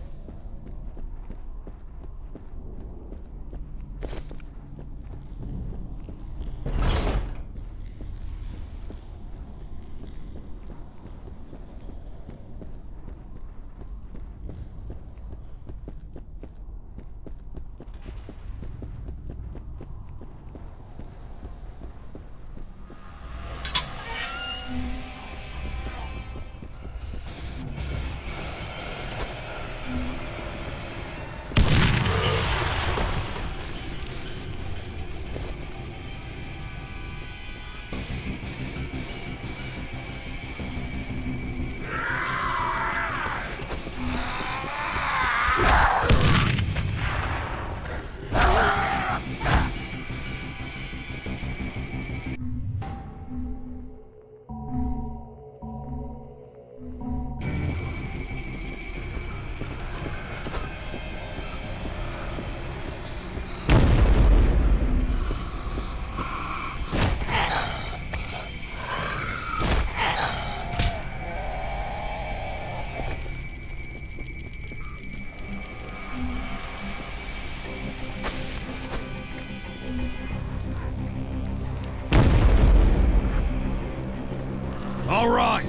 All right.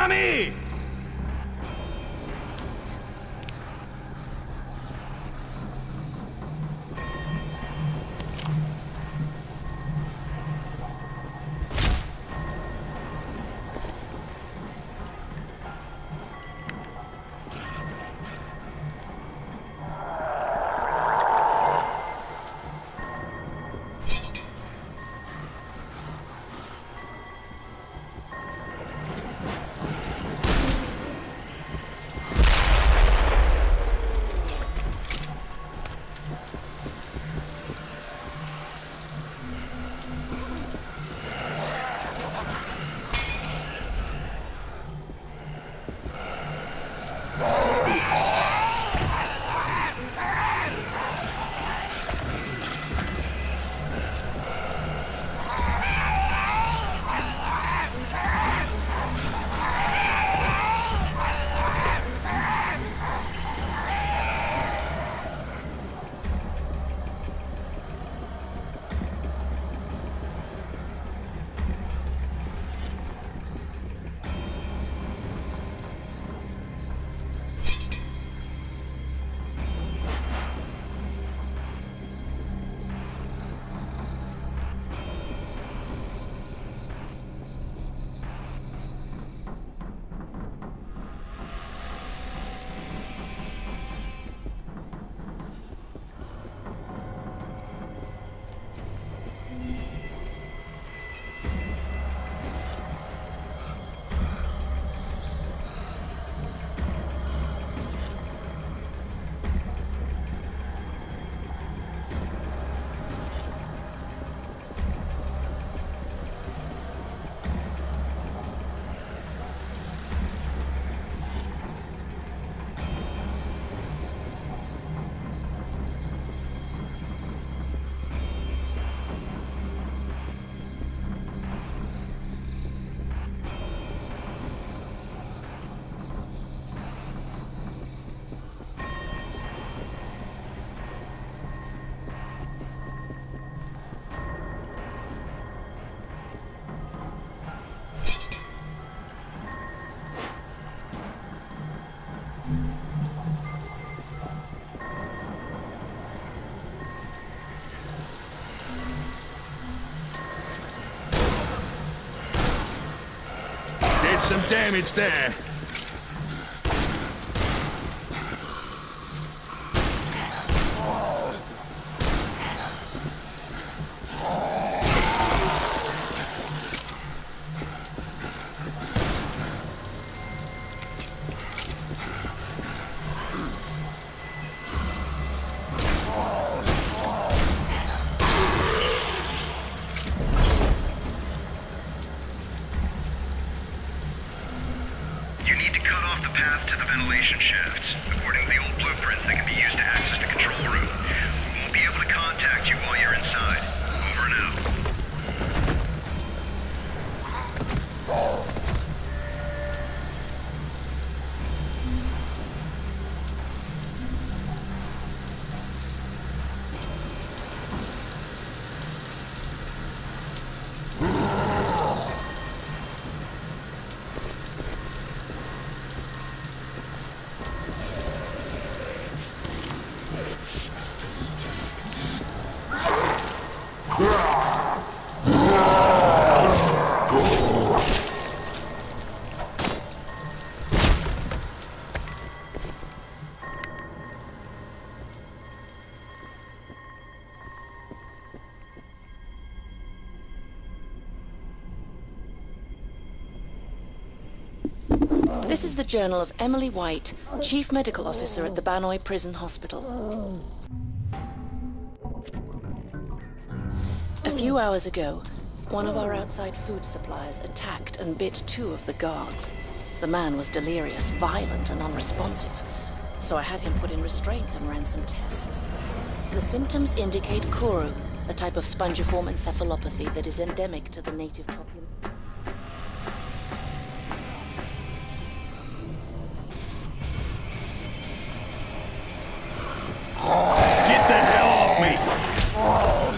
Tommy! Some damage there. This is the journal of Emily White, Chief Medical Officer at the Banoi Prison Hospital. A few hours ago, one of our outside food suppliers attacked and bit 2 of the guards. The man was delirious, violent, and unresponsive, so I had him put in restraints and ran some tests. The symptoms indicate Kuru, a type of spongiform encephalopathy that is endemic to the native population. Get the hell off me!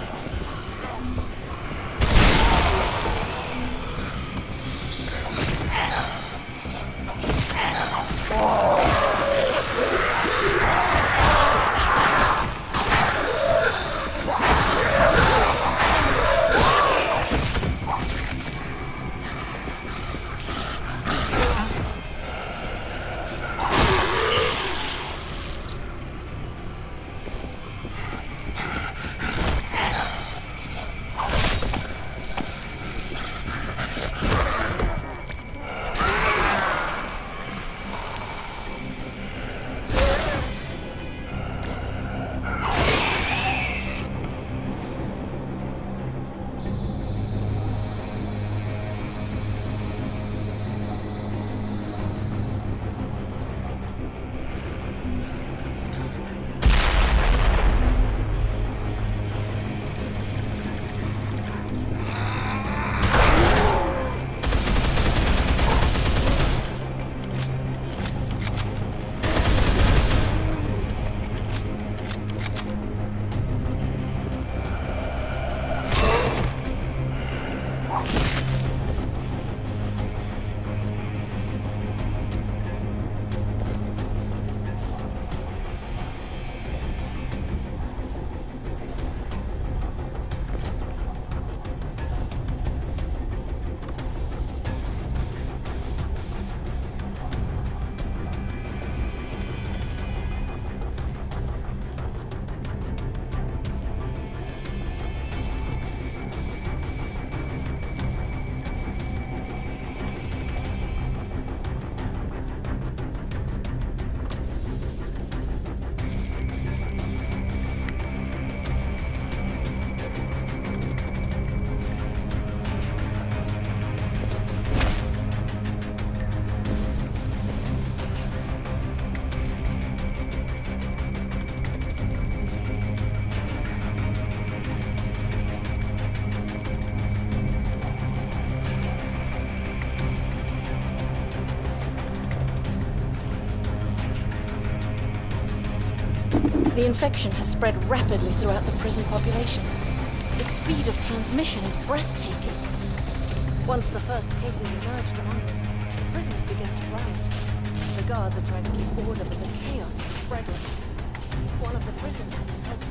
The infection has spread rapidly throughout the prison population. The speed of transmission is breathtaking. Once the first cases emerged among them, the prisoners began to riot. The guards are trying to keep order, but the chaos is spreading. One of the prisoners is helping.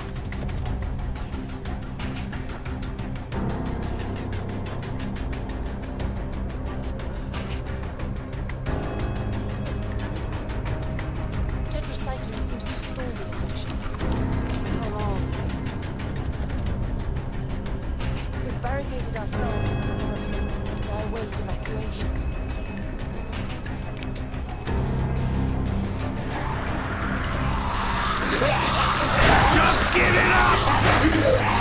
Tetracycline seems to stall the infection. For how long? We've barricaded ourselves in the laboratory as I await evacuation. Just give it up!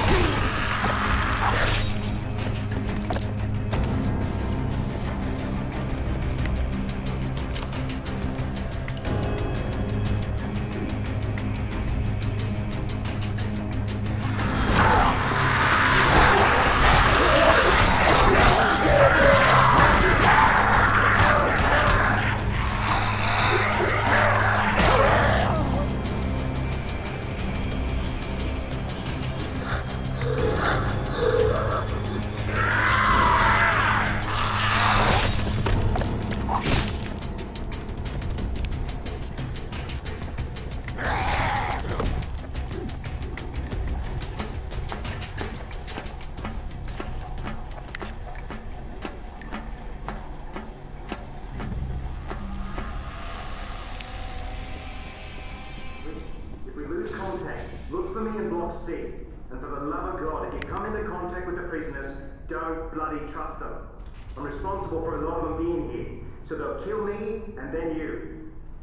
Look for me in Block C. And for the love of God, if you come into contact with the prisoners, don't bloody trust them. I'm responsible for a lot of them being here. So they'll kill me, and then you.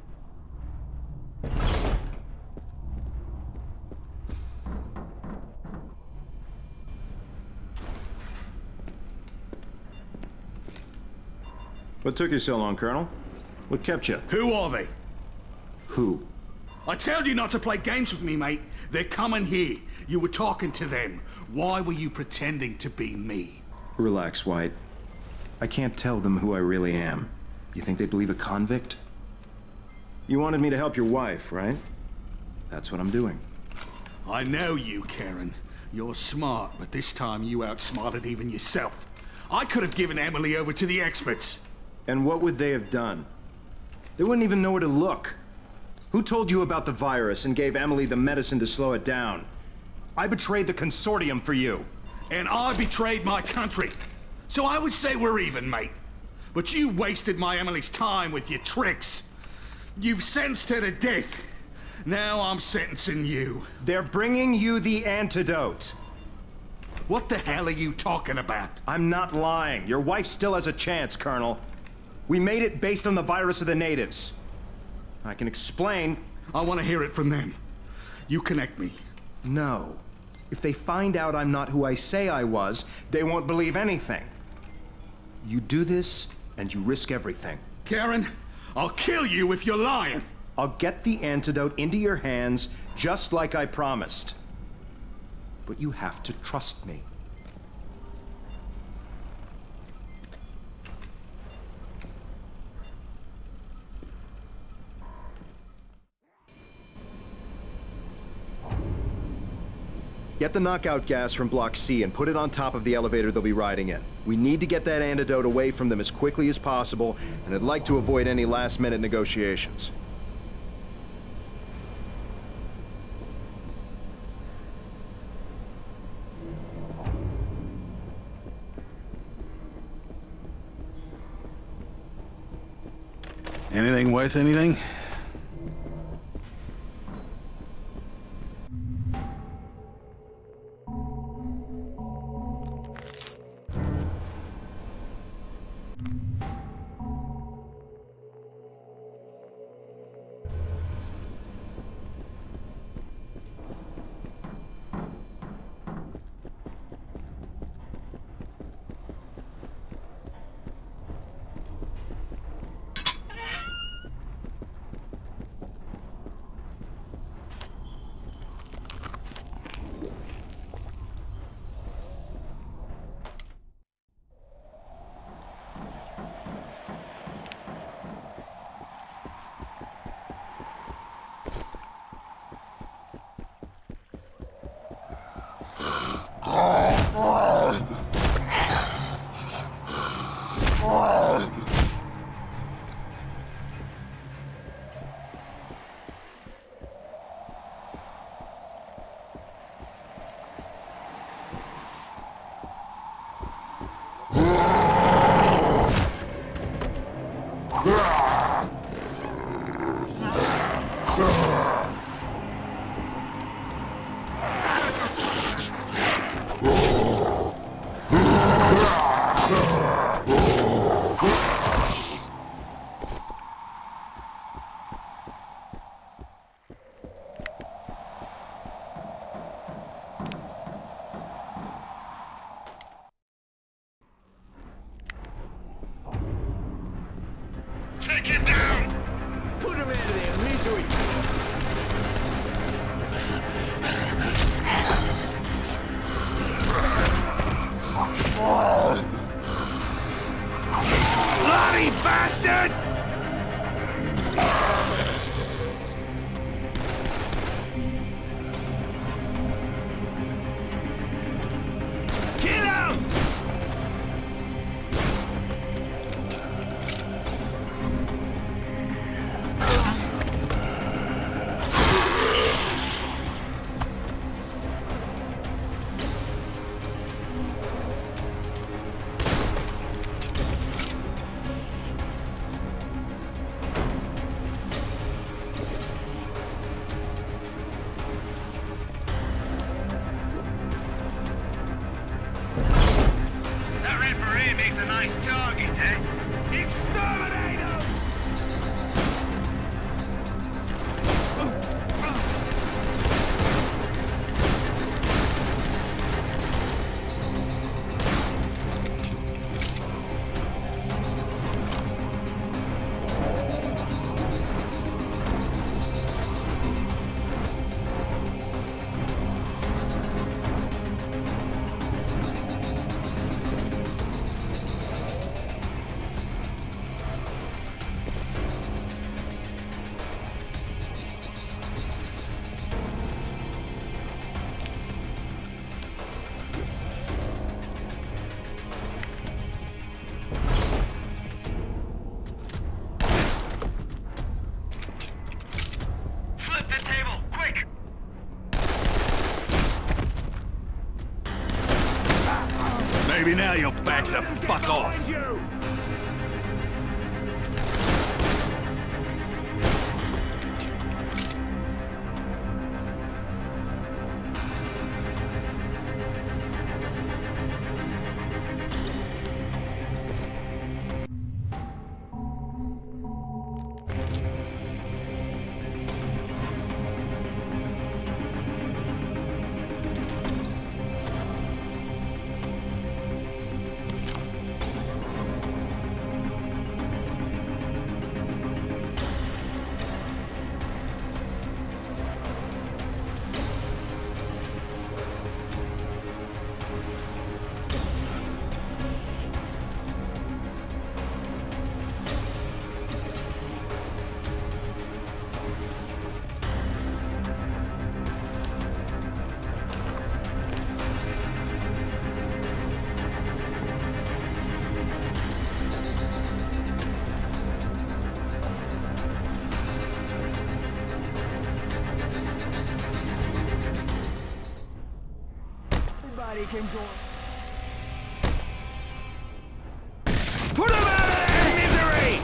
What took you so long, Colonel? What kept you? Who are they? Who? I told you not to play games with me, mate. They're coming here. You were talking to them. Why were you pretending to be me? Relax, White. I can't tell them who I really am. You think they believe a convict? You wanted me to help your wife, right? That's what I'm doing. I know you, Karen. You're smart, but this time you outsmarted even yourself. I could have given Emily over to the experts. And what would they have done? They wouldn't even know where to look. Who told you about the virus and gave Emily the medicine to slow it down? I betrayed the consortium for you. And I betrayed my country. So I would say we're even, mate. But you wasted my Emily's time with your tricks. You've sentenced her to death. Now I'm sentencing you. They're bringing you the antidote. What the hell are you talking about? I'm not lying. Your wife still has a chance, Colonel. We made it based on the virus of the natives. I can explain. I want to hear it from them. You connect me. No. If they find out I'm not who I say I was, they won't believe anything. You do this, and you risk everything. Karen, I'll kill you if you're lying. I'll get the antidote into your hands, just like I promised. But you have to trust me. Get the knockout gas from Block C and put it on top of the elevator they'll be riding in. We need to get that antidote away from them as quickly as possible, and I'd like to avoid any last-minute negotiations. Anything worth anything? Take him down! Put him out of there, misery! Bloody bastard! Kill him! That referee makes a nice target, eh? Exterminator! Flip the table, quick! Maybe now you'll back the fuck off. Everybody can go. Put him out of there, misery!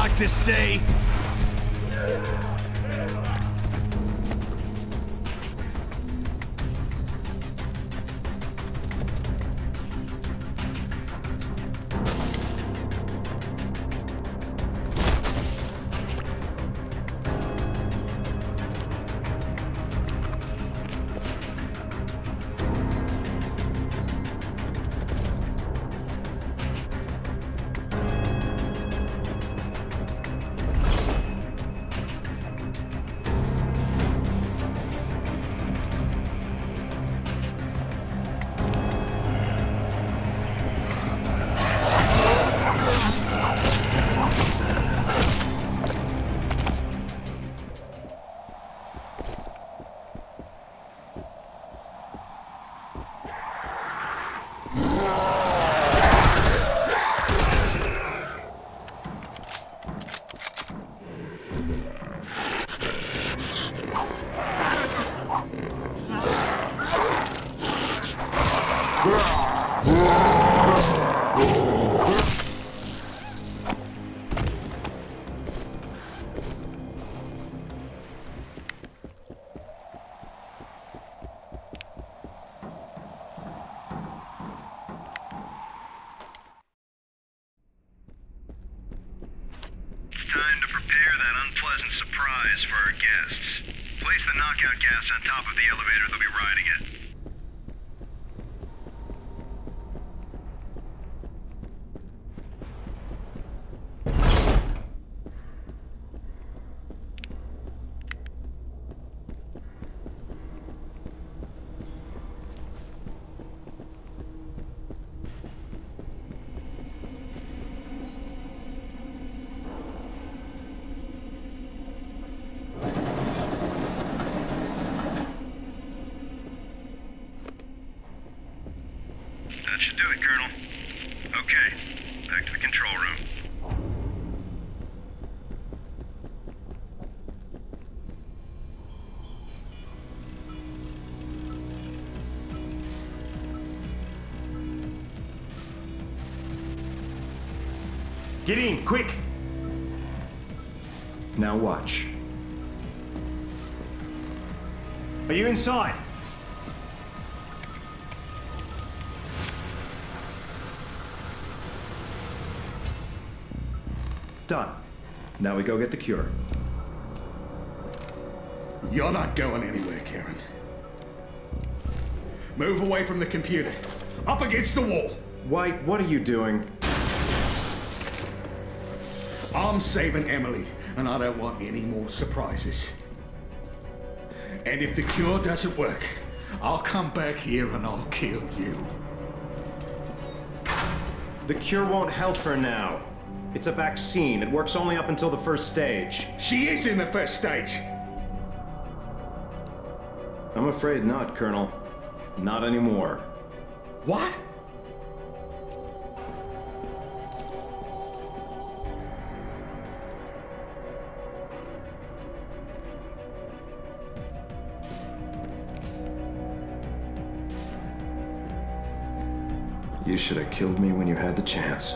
like to see? Time to prepare that unpleasant surprise for our guests. Place the knockout gas on top of the elevator they'll be riding it. That should do it, Colonel. Okay, back to the control room. Get in, quick! Now watch. Are you inside? Done. Now we go get the cure. You're not going anywhere, Karen. Move away from the computer. Up against the wall. White, what are you doing? I'm saving Emily, and I don't want any more surprises. And if the cure doesn't work, I'll come back here and I'll kill you. The cure won't help her now. It's a vaccine. It works only up until the first stage. She is in the first stage. I'm afraid not, Colonel. Not anymore. What? You should have killed me when you had the chance.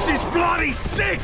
This is bloody sick!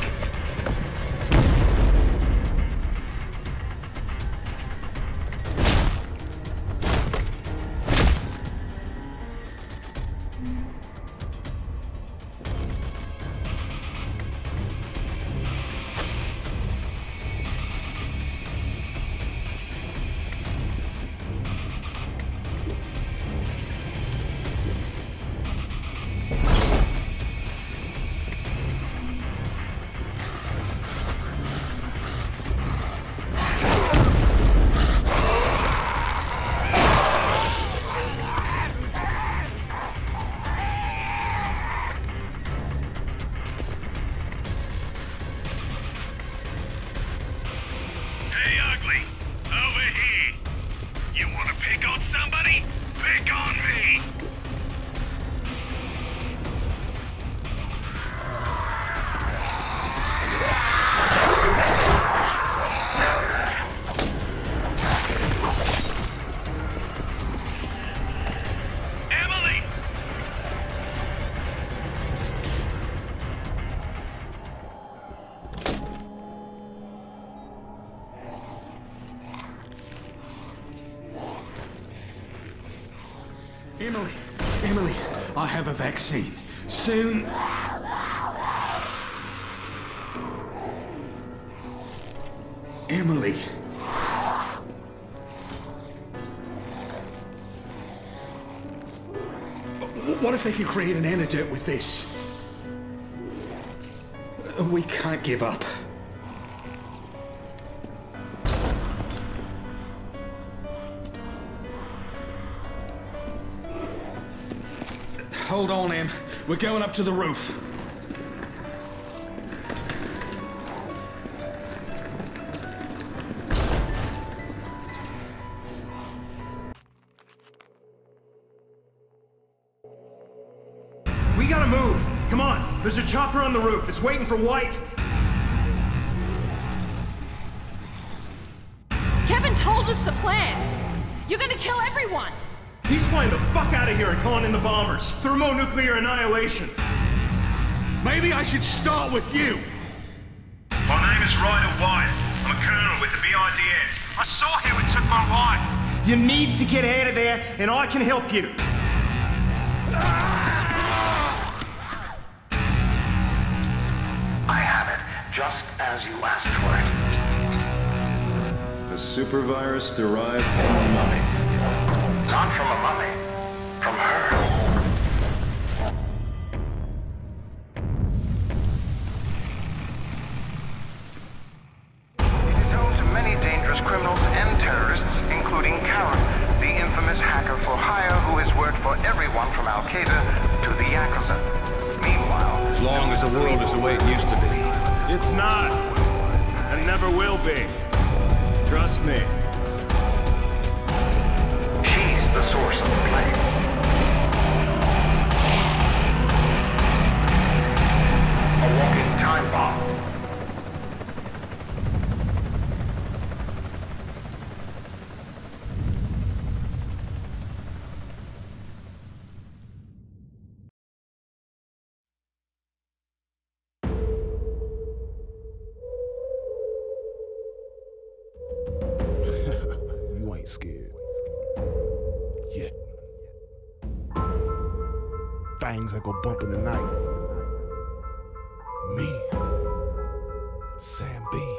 Emily, I have a vaccine. Soon... Emily. What if they can create an antidote with this? We can't give up. Hold on, Em. We're going up to the roof. We gotta move! Come on! There's a chopper on the roof. It's waiting for White. Kevin told us the plan. You're gonna kill everyone. He's flying the fuck out of here and calling in the bombers. Thermonuclear annihilation. Maybe I should start with you. My name is Ryder White. I'm a colonel with the BIDF. I saw him and took my wife. You need to get out of there, and I can help you. I have it, just as you asked for it. A super virus derived from a mummy. Not from a mummy. From her. It is home to many dangerous criminals and terrorists, including Karen, the infamous hacker for hire who has worked for everyone from Al-Qaeda to the Yakuza. Meanwhile... As long as the world is the way it used to be. It's not. And never will be. Trust me. She's the source of the plague. A walking time bomb. You ain't scared. Yet. Things that go bump in the night. Me. Sam B.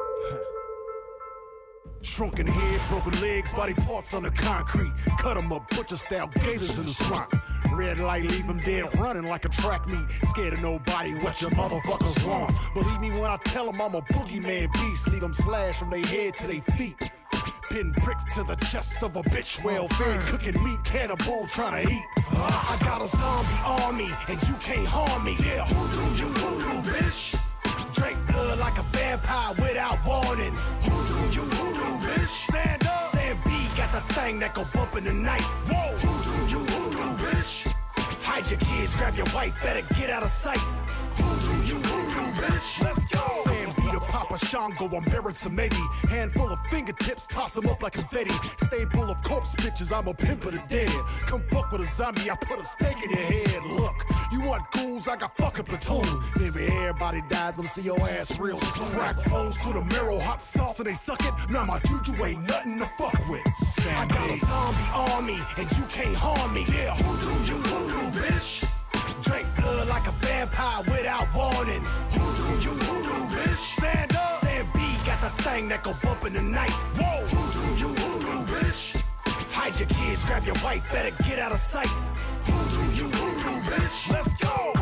Shrunken head, broken legs, body parts on the concrete. Cut 'em up, butcher style gators in the swamp. Red light, leave 'em dead, running like a track meet. Scared of nobody, what your motherfuckers want. Believe me when I tell 'em I'm a boogeyman beast. Leave 'em slashed from their head to their feet. Pin bricks to the chest of a bitch, well-fed, cooking meat, cannibal trying to eat. I got a zombie army, and you can't harm me. Yeah, who do you voodoo, bitch? Drink blood like a vampire without warning. Who do you voodoo, bitch? Stand up. Sam B got the thing that go bump in the night. Whoa, who do you voodoo, bitch? Hide your kids, grab your wife, better get out of sight. Who do you voodoo, bitch? Let's go. Sam B to Papa Shango, I'm bearing some 80. Handful of fingertips, toss them up like confetti. Stable of corpse bitches, I'm a pimp of the dead. Come fuck with a zombie, I put a stake in your head. Look, you want ghouls, I got fucking platoon. Maybe everybody dies, I'm see your ass real soon. Crack bones to the marrow, hot sauce and they suck it. Now my juju ain't nothing to fuck with. I got a zombie army, and you can't harm me. Yeah, who do you voodoo, bitch? Drink blood like a vampire without warning. Who do you voodoo, bitch? Stand up. Sam B got the thing that go bump in the night. Whoa, who do you voodoo, bitch? Hide your kids, grab your wife, better get out of sight. Who do you voodoo, bitch? Let's go.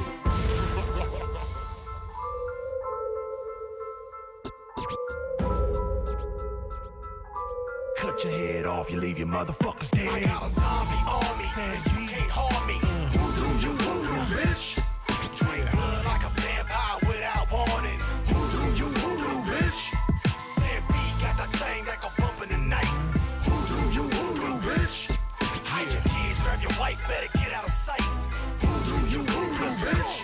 Cut your head off, you leave your motherfuckers dead. I got a zombie army, and you can't harm me. Who do you voodoo, bitch? Drink blood like a vampire without warning. Who do you voodoo, bitch? Sam B got the thing that go bump in the night. Who do you voodoo, bitch? Hide your kids, grab your wife, better get out of sight. Who do you voodoo, bitch?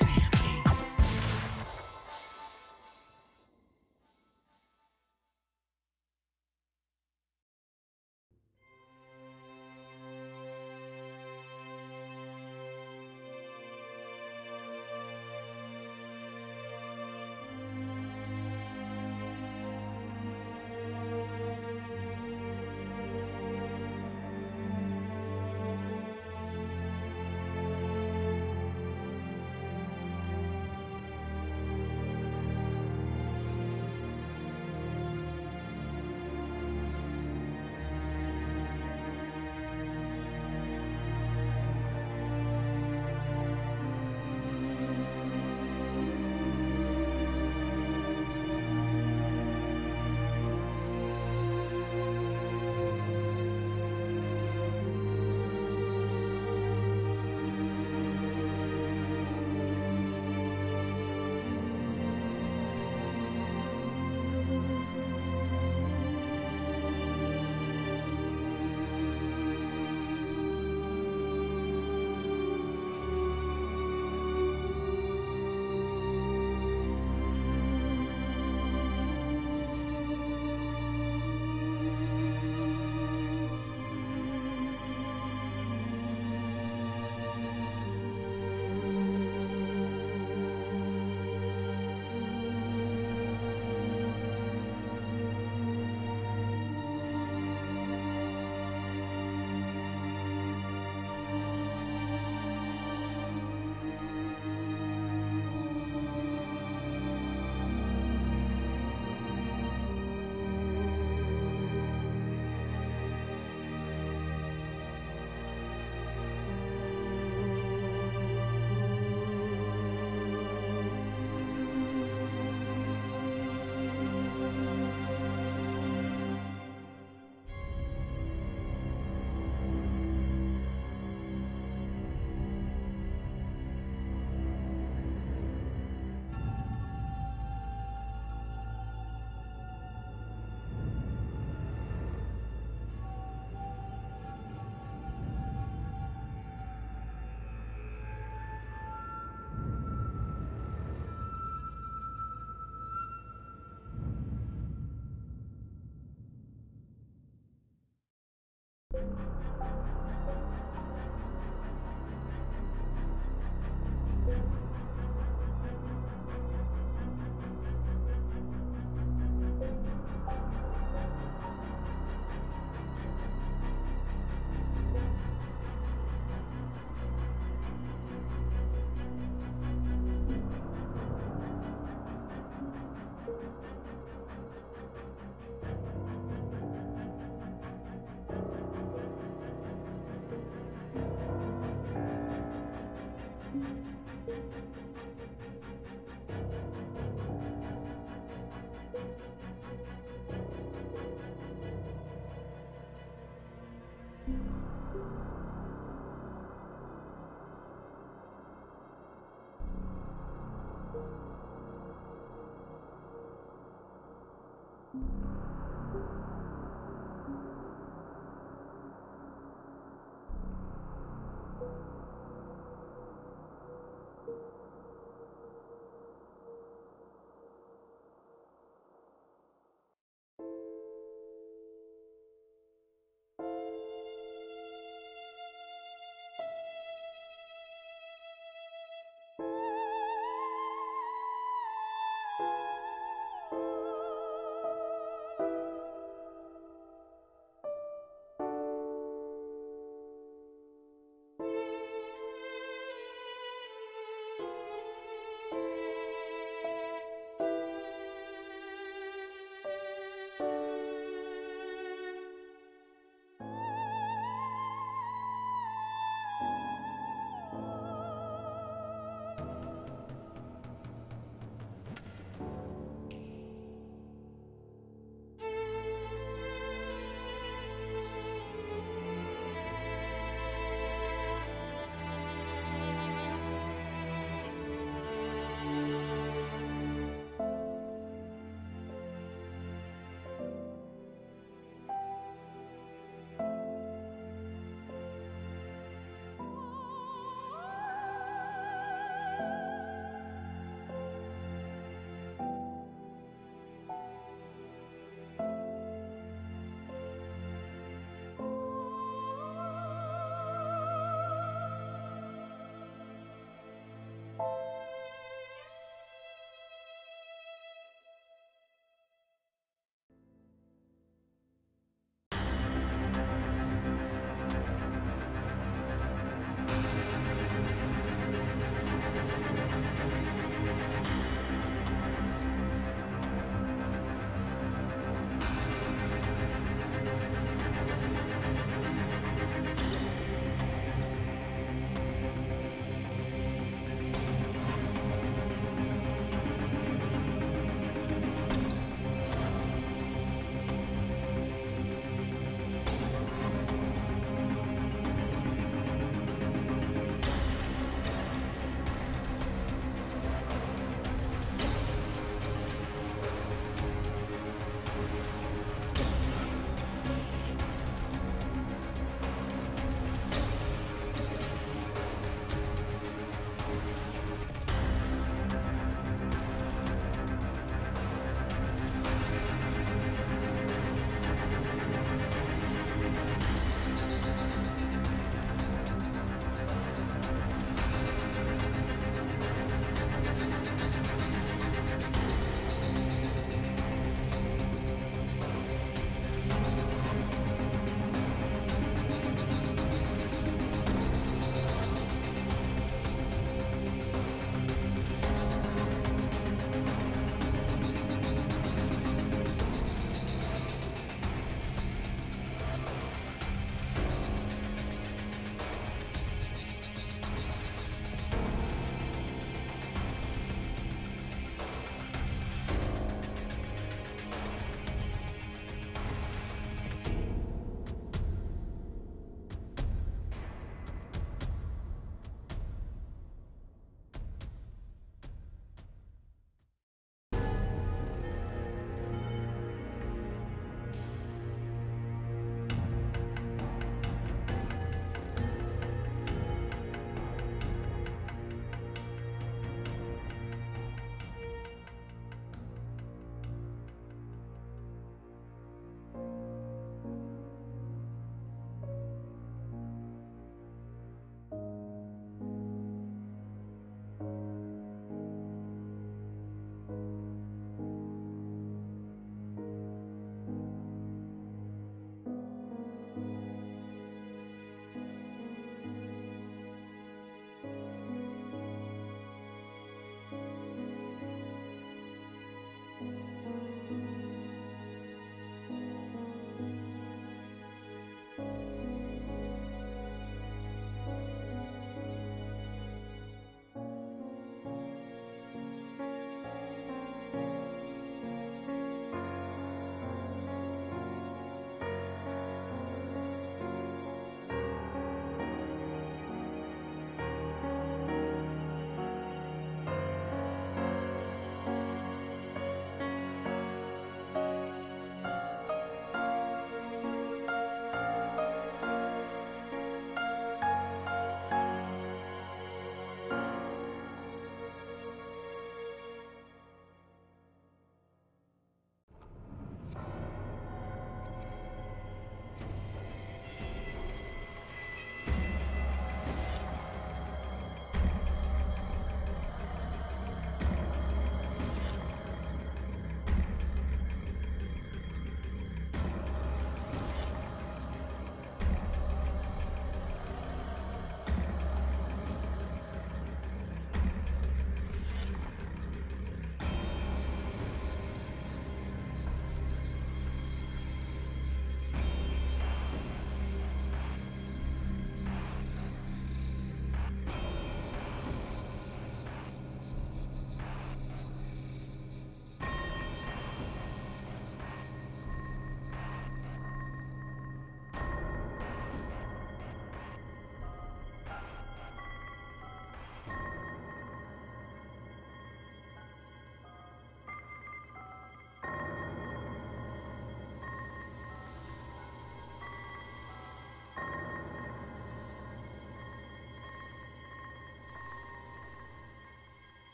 you